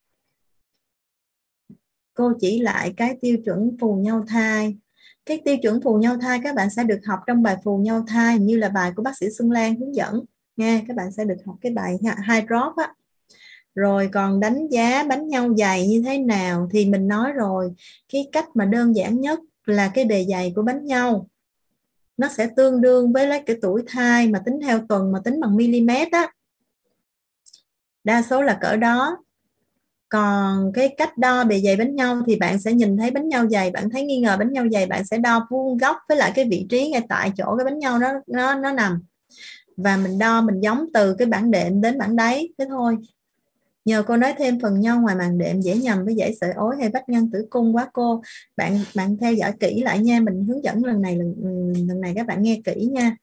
Cô chỉ lại cái tiêu chuẩn phù nhau thai. Cái tiêu chuẩn phù nhau thai các bạn sẽ được học trong bài phù nhau thai, như là bài của bác sĩ Xuân Lan hướng dẫn. Nghe, các bạn sẽ được học cái bài hai drop á. Rồi còn đánh giá bánh nhau dày như thế nào thì mình nói rồi. Cái cách mà đơn giản nhất là cái bề dày của bánh nhau. Nó sẽ tương đương với lấy cái tuổi thai mà tính theo tuần mà tính bằng mm á. Đa số là cỡ đó. Còn cái cách đo bề dày bánh nhau thì bạn sẽ nhìn thấy bánh nhau dày, bạn thấy nghi ngờ bánh nhau dày, bạn sẽ đo vuông góc với lại cái vị trí ngay tại chỗ cái bánh nhau nó nằm. Và mình đo, mình giống từ cái bảng đệm đến bảng đáy, thế thôi. Nhờ cô nói thêm phần nhau ngoài màng đệm dễ nhầm với dãy sợi ối hay vách ngăn tử cung quá cô. Bạn theo dõi kỹ lại nha, mình hướng dẫn lần này các bạn nghe kỹ nha.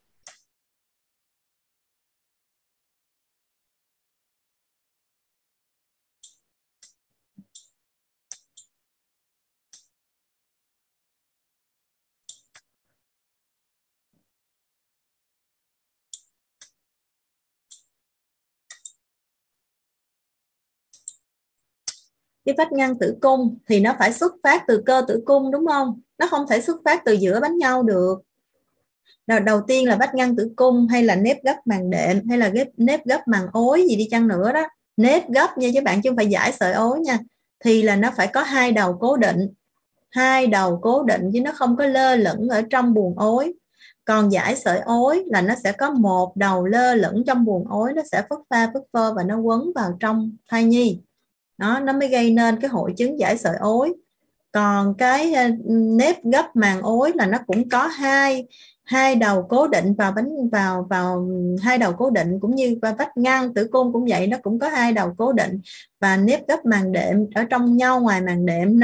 Cái vách ngăn tử cung thì nó phải xuất phát từ cơ tử cung đúng không? Nó không thể xuất phát từ giữa bánh nhau được. Đầu tiên là vách ngăn tử cung hay là nếp gấp màng đệm hay là nếp gấp màng ối gì đi chăng nữa đó. Nếp gấp nha các bạn chứ không phải dải sợi ối nha. Thì là nó phải có hai đầu cố định. Hai đầu cố định chứ nó không có lơ lửng ở trong buồng ối. Còn dải sợi ối là nó sẽ có một đầu lơ lửng trong buồng ối, nó sẽ phất phơ và nó quấn vào trong thai nhi. Đó, nó mới gây nên cái hội chứng dải sợi ối. Còn cái nếp gấp màng ối là nó cũng có hai đầu cố định vào hai đầu cố định, cũng như vách ngăn tử cung cũng vậy, nó cũng có hai đầu cố định. Và nếp gấp màng đệm ở trong nhau ngoài màng đệm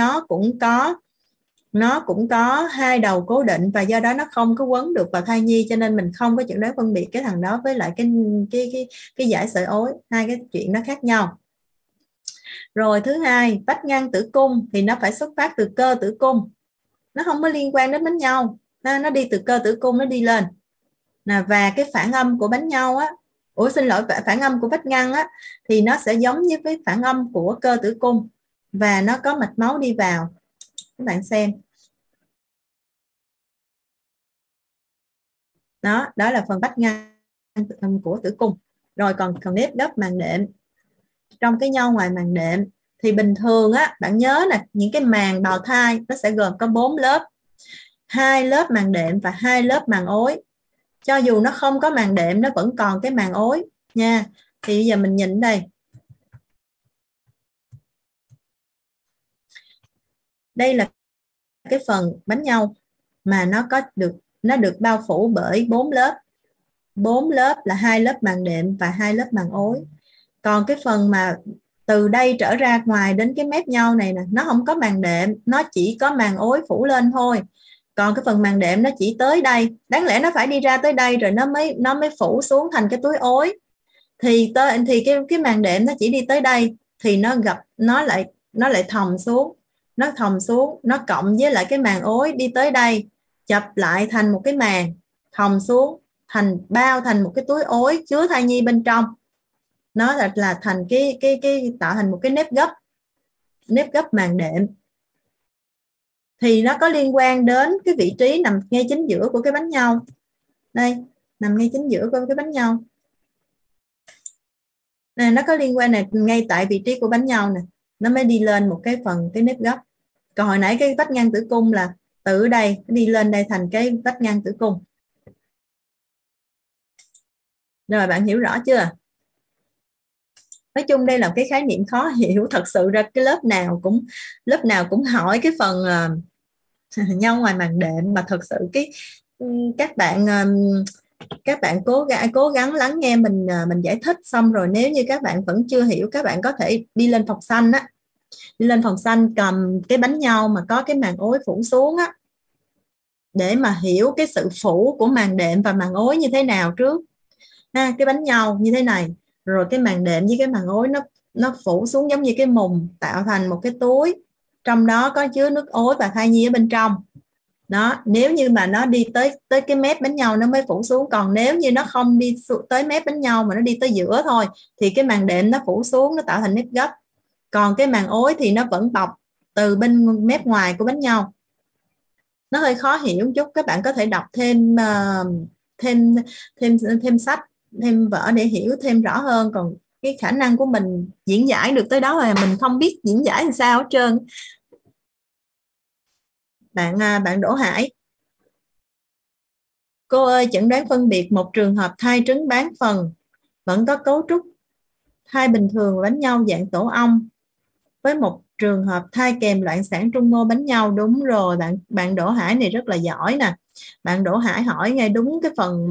nó cũng có hai đầu cố định, và do đó nó không có quấn được vào thai nhi, cho nên mình không có chẩn đoán phân biệt cái thằng đó với lại cái dải sợi ối. Hai cái chuyện nó khác nhau. Rồi thứ hai, vách ngăn tử cung thì nó phải xuất phát từ cơ tử cung, nó không có liên quan đến bánh nhau, nó đi từ cơ tử cung nó đi lên. Và cái phản âm của bánh nhau á, phản âm của vách ngăn á thì nó sẽ giống như cái phản âm của cơ tử cung và nó có mạch máu đi vào. Các bạn xem. Đó là phần vách ngăn của tử cung. Rồi còn nếp gấp màng đệm. Trong cái nhau ngoài màng đệm thì bình thường á, bạn nhớ nè, những cái màng bào thai nó sẽ gồm có 4 lớp. 2 lớp màng đệm và 2 lớp màng ối. Cho dù nó không có màng đệm nó vẫn còn cái màng ối nha. Thì bây giờ mình nhìn đây. Đây là cái phần bánh nhau mà nó được bao phủ bởi 4 lớp. 4 lớp là 2 lớp màng đệm và 2 lớp màng ối. Còn cái phần mà từ đây trở ra ngoài đến cái mép nhau này nè, nó không có màng đệm, nó chỉ có màng ối phủ lên thôi. Còn cái phần màng đệm nó chỉ tới đây, đáng lẽ nó phải đi ra tới đây rồi nó mới phủ xuống thành cái túi ối. Thì cái màng đệm nó chỉ đi tới đây thì nó lại thòng xuống, nó cộng với lại cái màng ối đi tới đây, chập lại thành một cái màng, thòng xuống bao thành một cái túi ối chứa thai nhi bên trong. Nó là thành cái tạo thành một cái nếp gấp màng đệm. Thì nó có liên quan đến cái vị trí nằm ngay chính giữa của cái bánh nhau. Đây, nằm ngay chính giữa của cái bánh nhau. Này, nó có liên quan này, ngay tại vị trí của bánh nhau nè, nó mới đi lên một cái nếp gấp. Còn hồi nãy cái vách ngăn tử cung là từ đây đi lên đây thành cái vách ngăn tử cung. Rồi bạn hiểu rõ chưa? Nói chung đây là cái khái niệm khó hiểu, thật sự ra cái lớp nào cũng hỏi cái phần nhau ngoài màng đệm, mà thật sự các bạn cố gắng lắng nghe mình giải thích xong rồi, nếu như các bạn vẫn chưa hiểu, các bạn có thể đi lên phòng xanh á, cầm cái bánh nhau mà có cái màng ối phủ xuống á, để mà hiểu cái sự phủ của màng đệm và màng ối như thế nào trước ha. Cái bánh nhau như thế này, rồi cái màng đệm với cái màng ối nó phủ xuống giống như cái mùng, tạo thành một cái túi, trong đó có chứa nước ối và thai nhi ở bên trong. Đó, nếu như mà nó đi tới cái mép bánh nhau nó mới phủ xuống, còn nếu như nó không đi tới mép bánh nhau mà nó đi tới giữa thôi thì cái màng đệm nó phủ xuống, nó tạo thành nếp gấp. Còn cái màng ối thì nó vẫn bọc từ bên mép ngoài của bánh nhau. Nó hơi khó hiểu một chút, các bạn có thể đọc thêm thêm sách, thêm vở để hiểu thêm rõ hơn. Còn cái khả năng của mình diễn giải được tới đó là mình không biết diễn giải làm sao hết trơn. Bạn Đỗ Hải: cô ơi, chẩn đoán phân biệt một trường hợp thai trứng bán phần vẫn có cấu trúc thai bình thường bánh nhau dạng tổ ong với một trường hợp thai kèm loạn sản trung mô bánh nhau. Đúng rồi, bạn Đỗ Hải này rất là giỏi nè. Bạn Đỗ Hải hỏi ngay đúng cái phần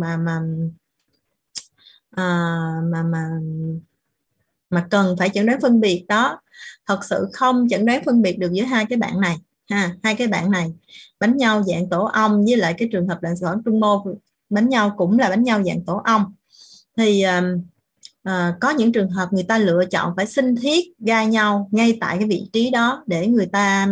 mà cần phải chẩn đoán phân biệt đó. Thật sự không chẩn đoán phân biệt được giữa hai cái bạn này ha. Hai cái bạn này bánh nhau dạng tổ ong với lại cái trường hợp loạn sản trung mô bánh nhau cũng là bánh nhau dạng tổ ong. Thì có những trường hợp người ta lựa chọn phải sinh thiết gai nhau ngay tại cái vị trí đó để người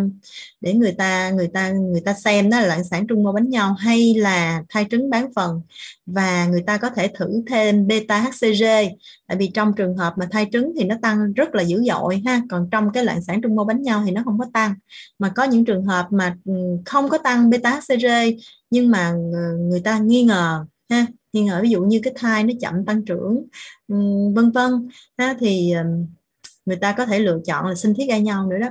ta xem đó là loạn sản trung mô bánh nhau hay là thai trứng bán phần, và người ta có thể thử thêm beta HCG. Tại vì trong trường hợp mà thai trứng thì nó tăng rất là dữ dội ha, còn trong cái loạn sản trung mô bánh nhau thì nó không có tăng. Mà có những trường hợp mà không có tăng beta HCG nhưng mà người ta nghi ngờ ha, nghi ngờ ví dụ như cái thai nó chậm tăng trưởng vân vân thì người ta có thể lựa chọn là sinh thiết gai nhau nữa đó.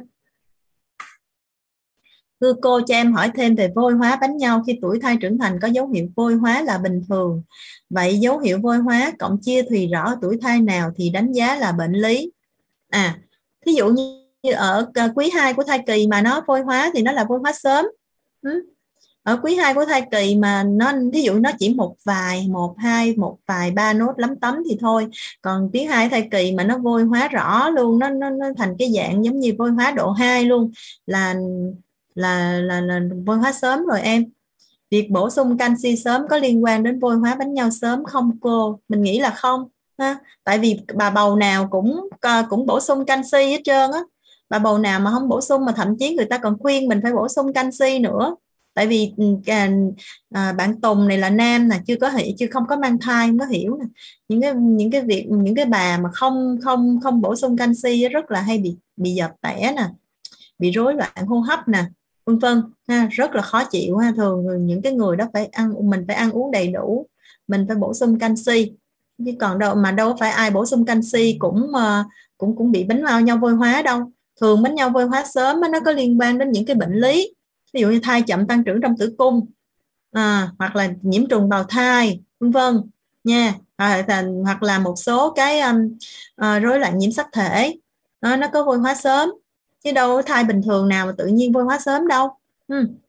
Thưa cô, cho em hỏi thêm về vôi hóa bánh nhau khi tuổi thai trưởng thành có dấu hiệu vôi hóa là bình thường. Vậy dấu hiệu vôi hóa cộng chia thì rõ tuổi thai nào thì đánh giá là bệnh lý. Thí dụ như ở quý 2 của thai kỳ mà nó vôi hóa thì nó là vôi hóa sớm. Ở quý 2 của thai kỳ mà nó thí dụ nó chỉ một vài ba nốt lấm tấm thì thôi. Còn quý 2 thai kỳ mà nó vôi hóa rõ luôn, nó thành cái dạng giống như vôi hóa độ 2 luôn là vôi hóa sớm rồi em. Việc bổ sung canxi sớm có liên quan đến vôi hóa bánh nhau sớm không cô? Mình nghĩ là không ha. Tại vì bà bầu nào cũng bổ sung canxi hết trơn á. Bà bầu nào mà không bổ sung, mà thậm chí người ta còn khuyên mình phải bổ sung canxi nữa. Tại vì bạn Tùng này là nam nè, chưa không có mang thai, không có hiểu nè. Những cái bà mà không bổ sung canxi rất là hay bị dập tẻ nè, bị rối loạn hô hấp nè, vân vân ha, rất là khó chịu ha. Thường những cái người đó mình phải ăn uống đầy đủ, mình phải bổ sung canxi, chứ còn đâu phải ai bổ sung canxi cũng bị bánh nhau vôi hóa đâu. Thường bánh nhau vôi hóa sớm nó có liên quan đến những cái bệnh lý, ví dụ như thai chậm tăng trưởng trong tử cung, hoặc là nhiễm trùng bào thai, vân vân nha, hoặc là một số cái rối loạn nhiễm sắc thể, nó có vôi hóa sớm, chứ đâu thai bình thường nào mà tự nhiên vôi hóa sớm đâu.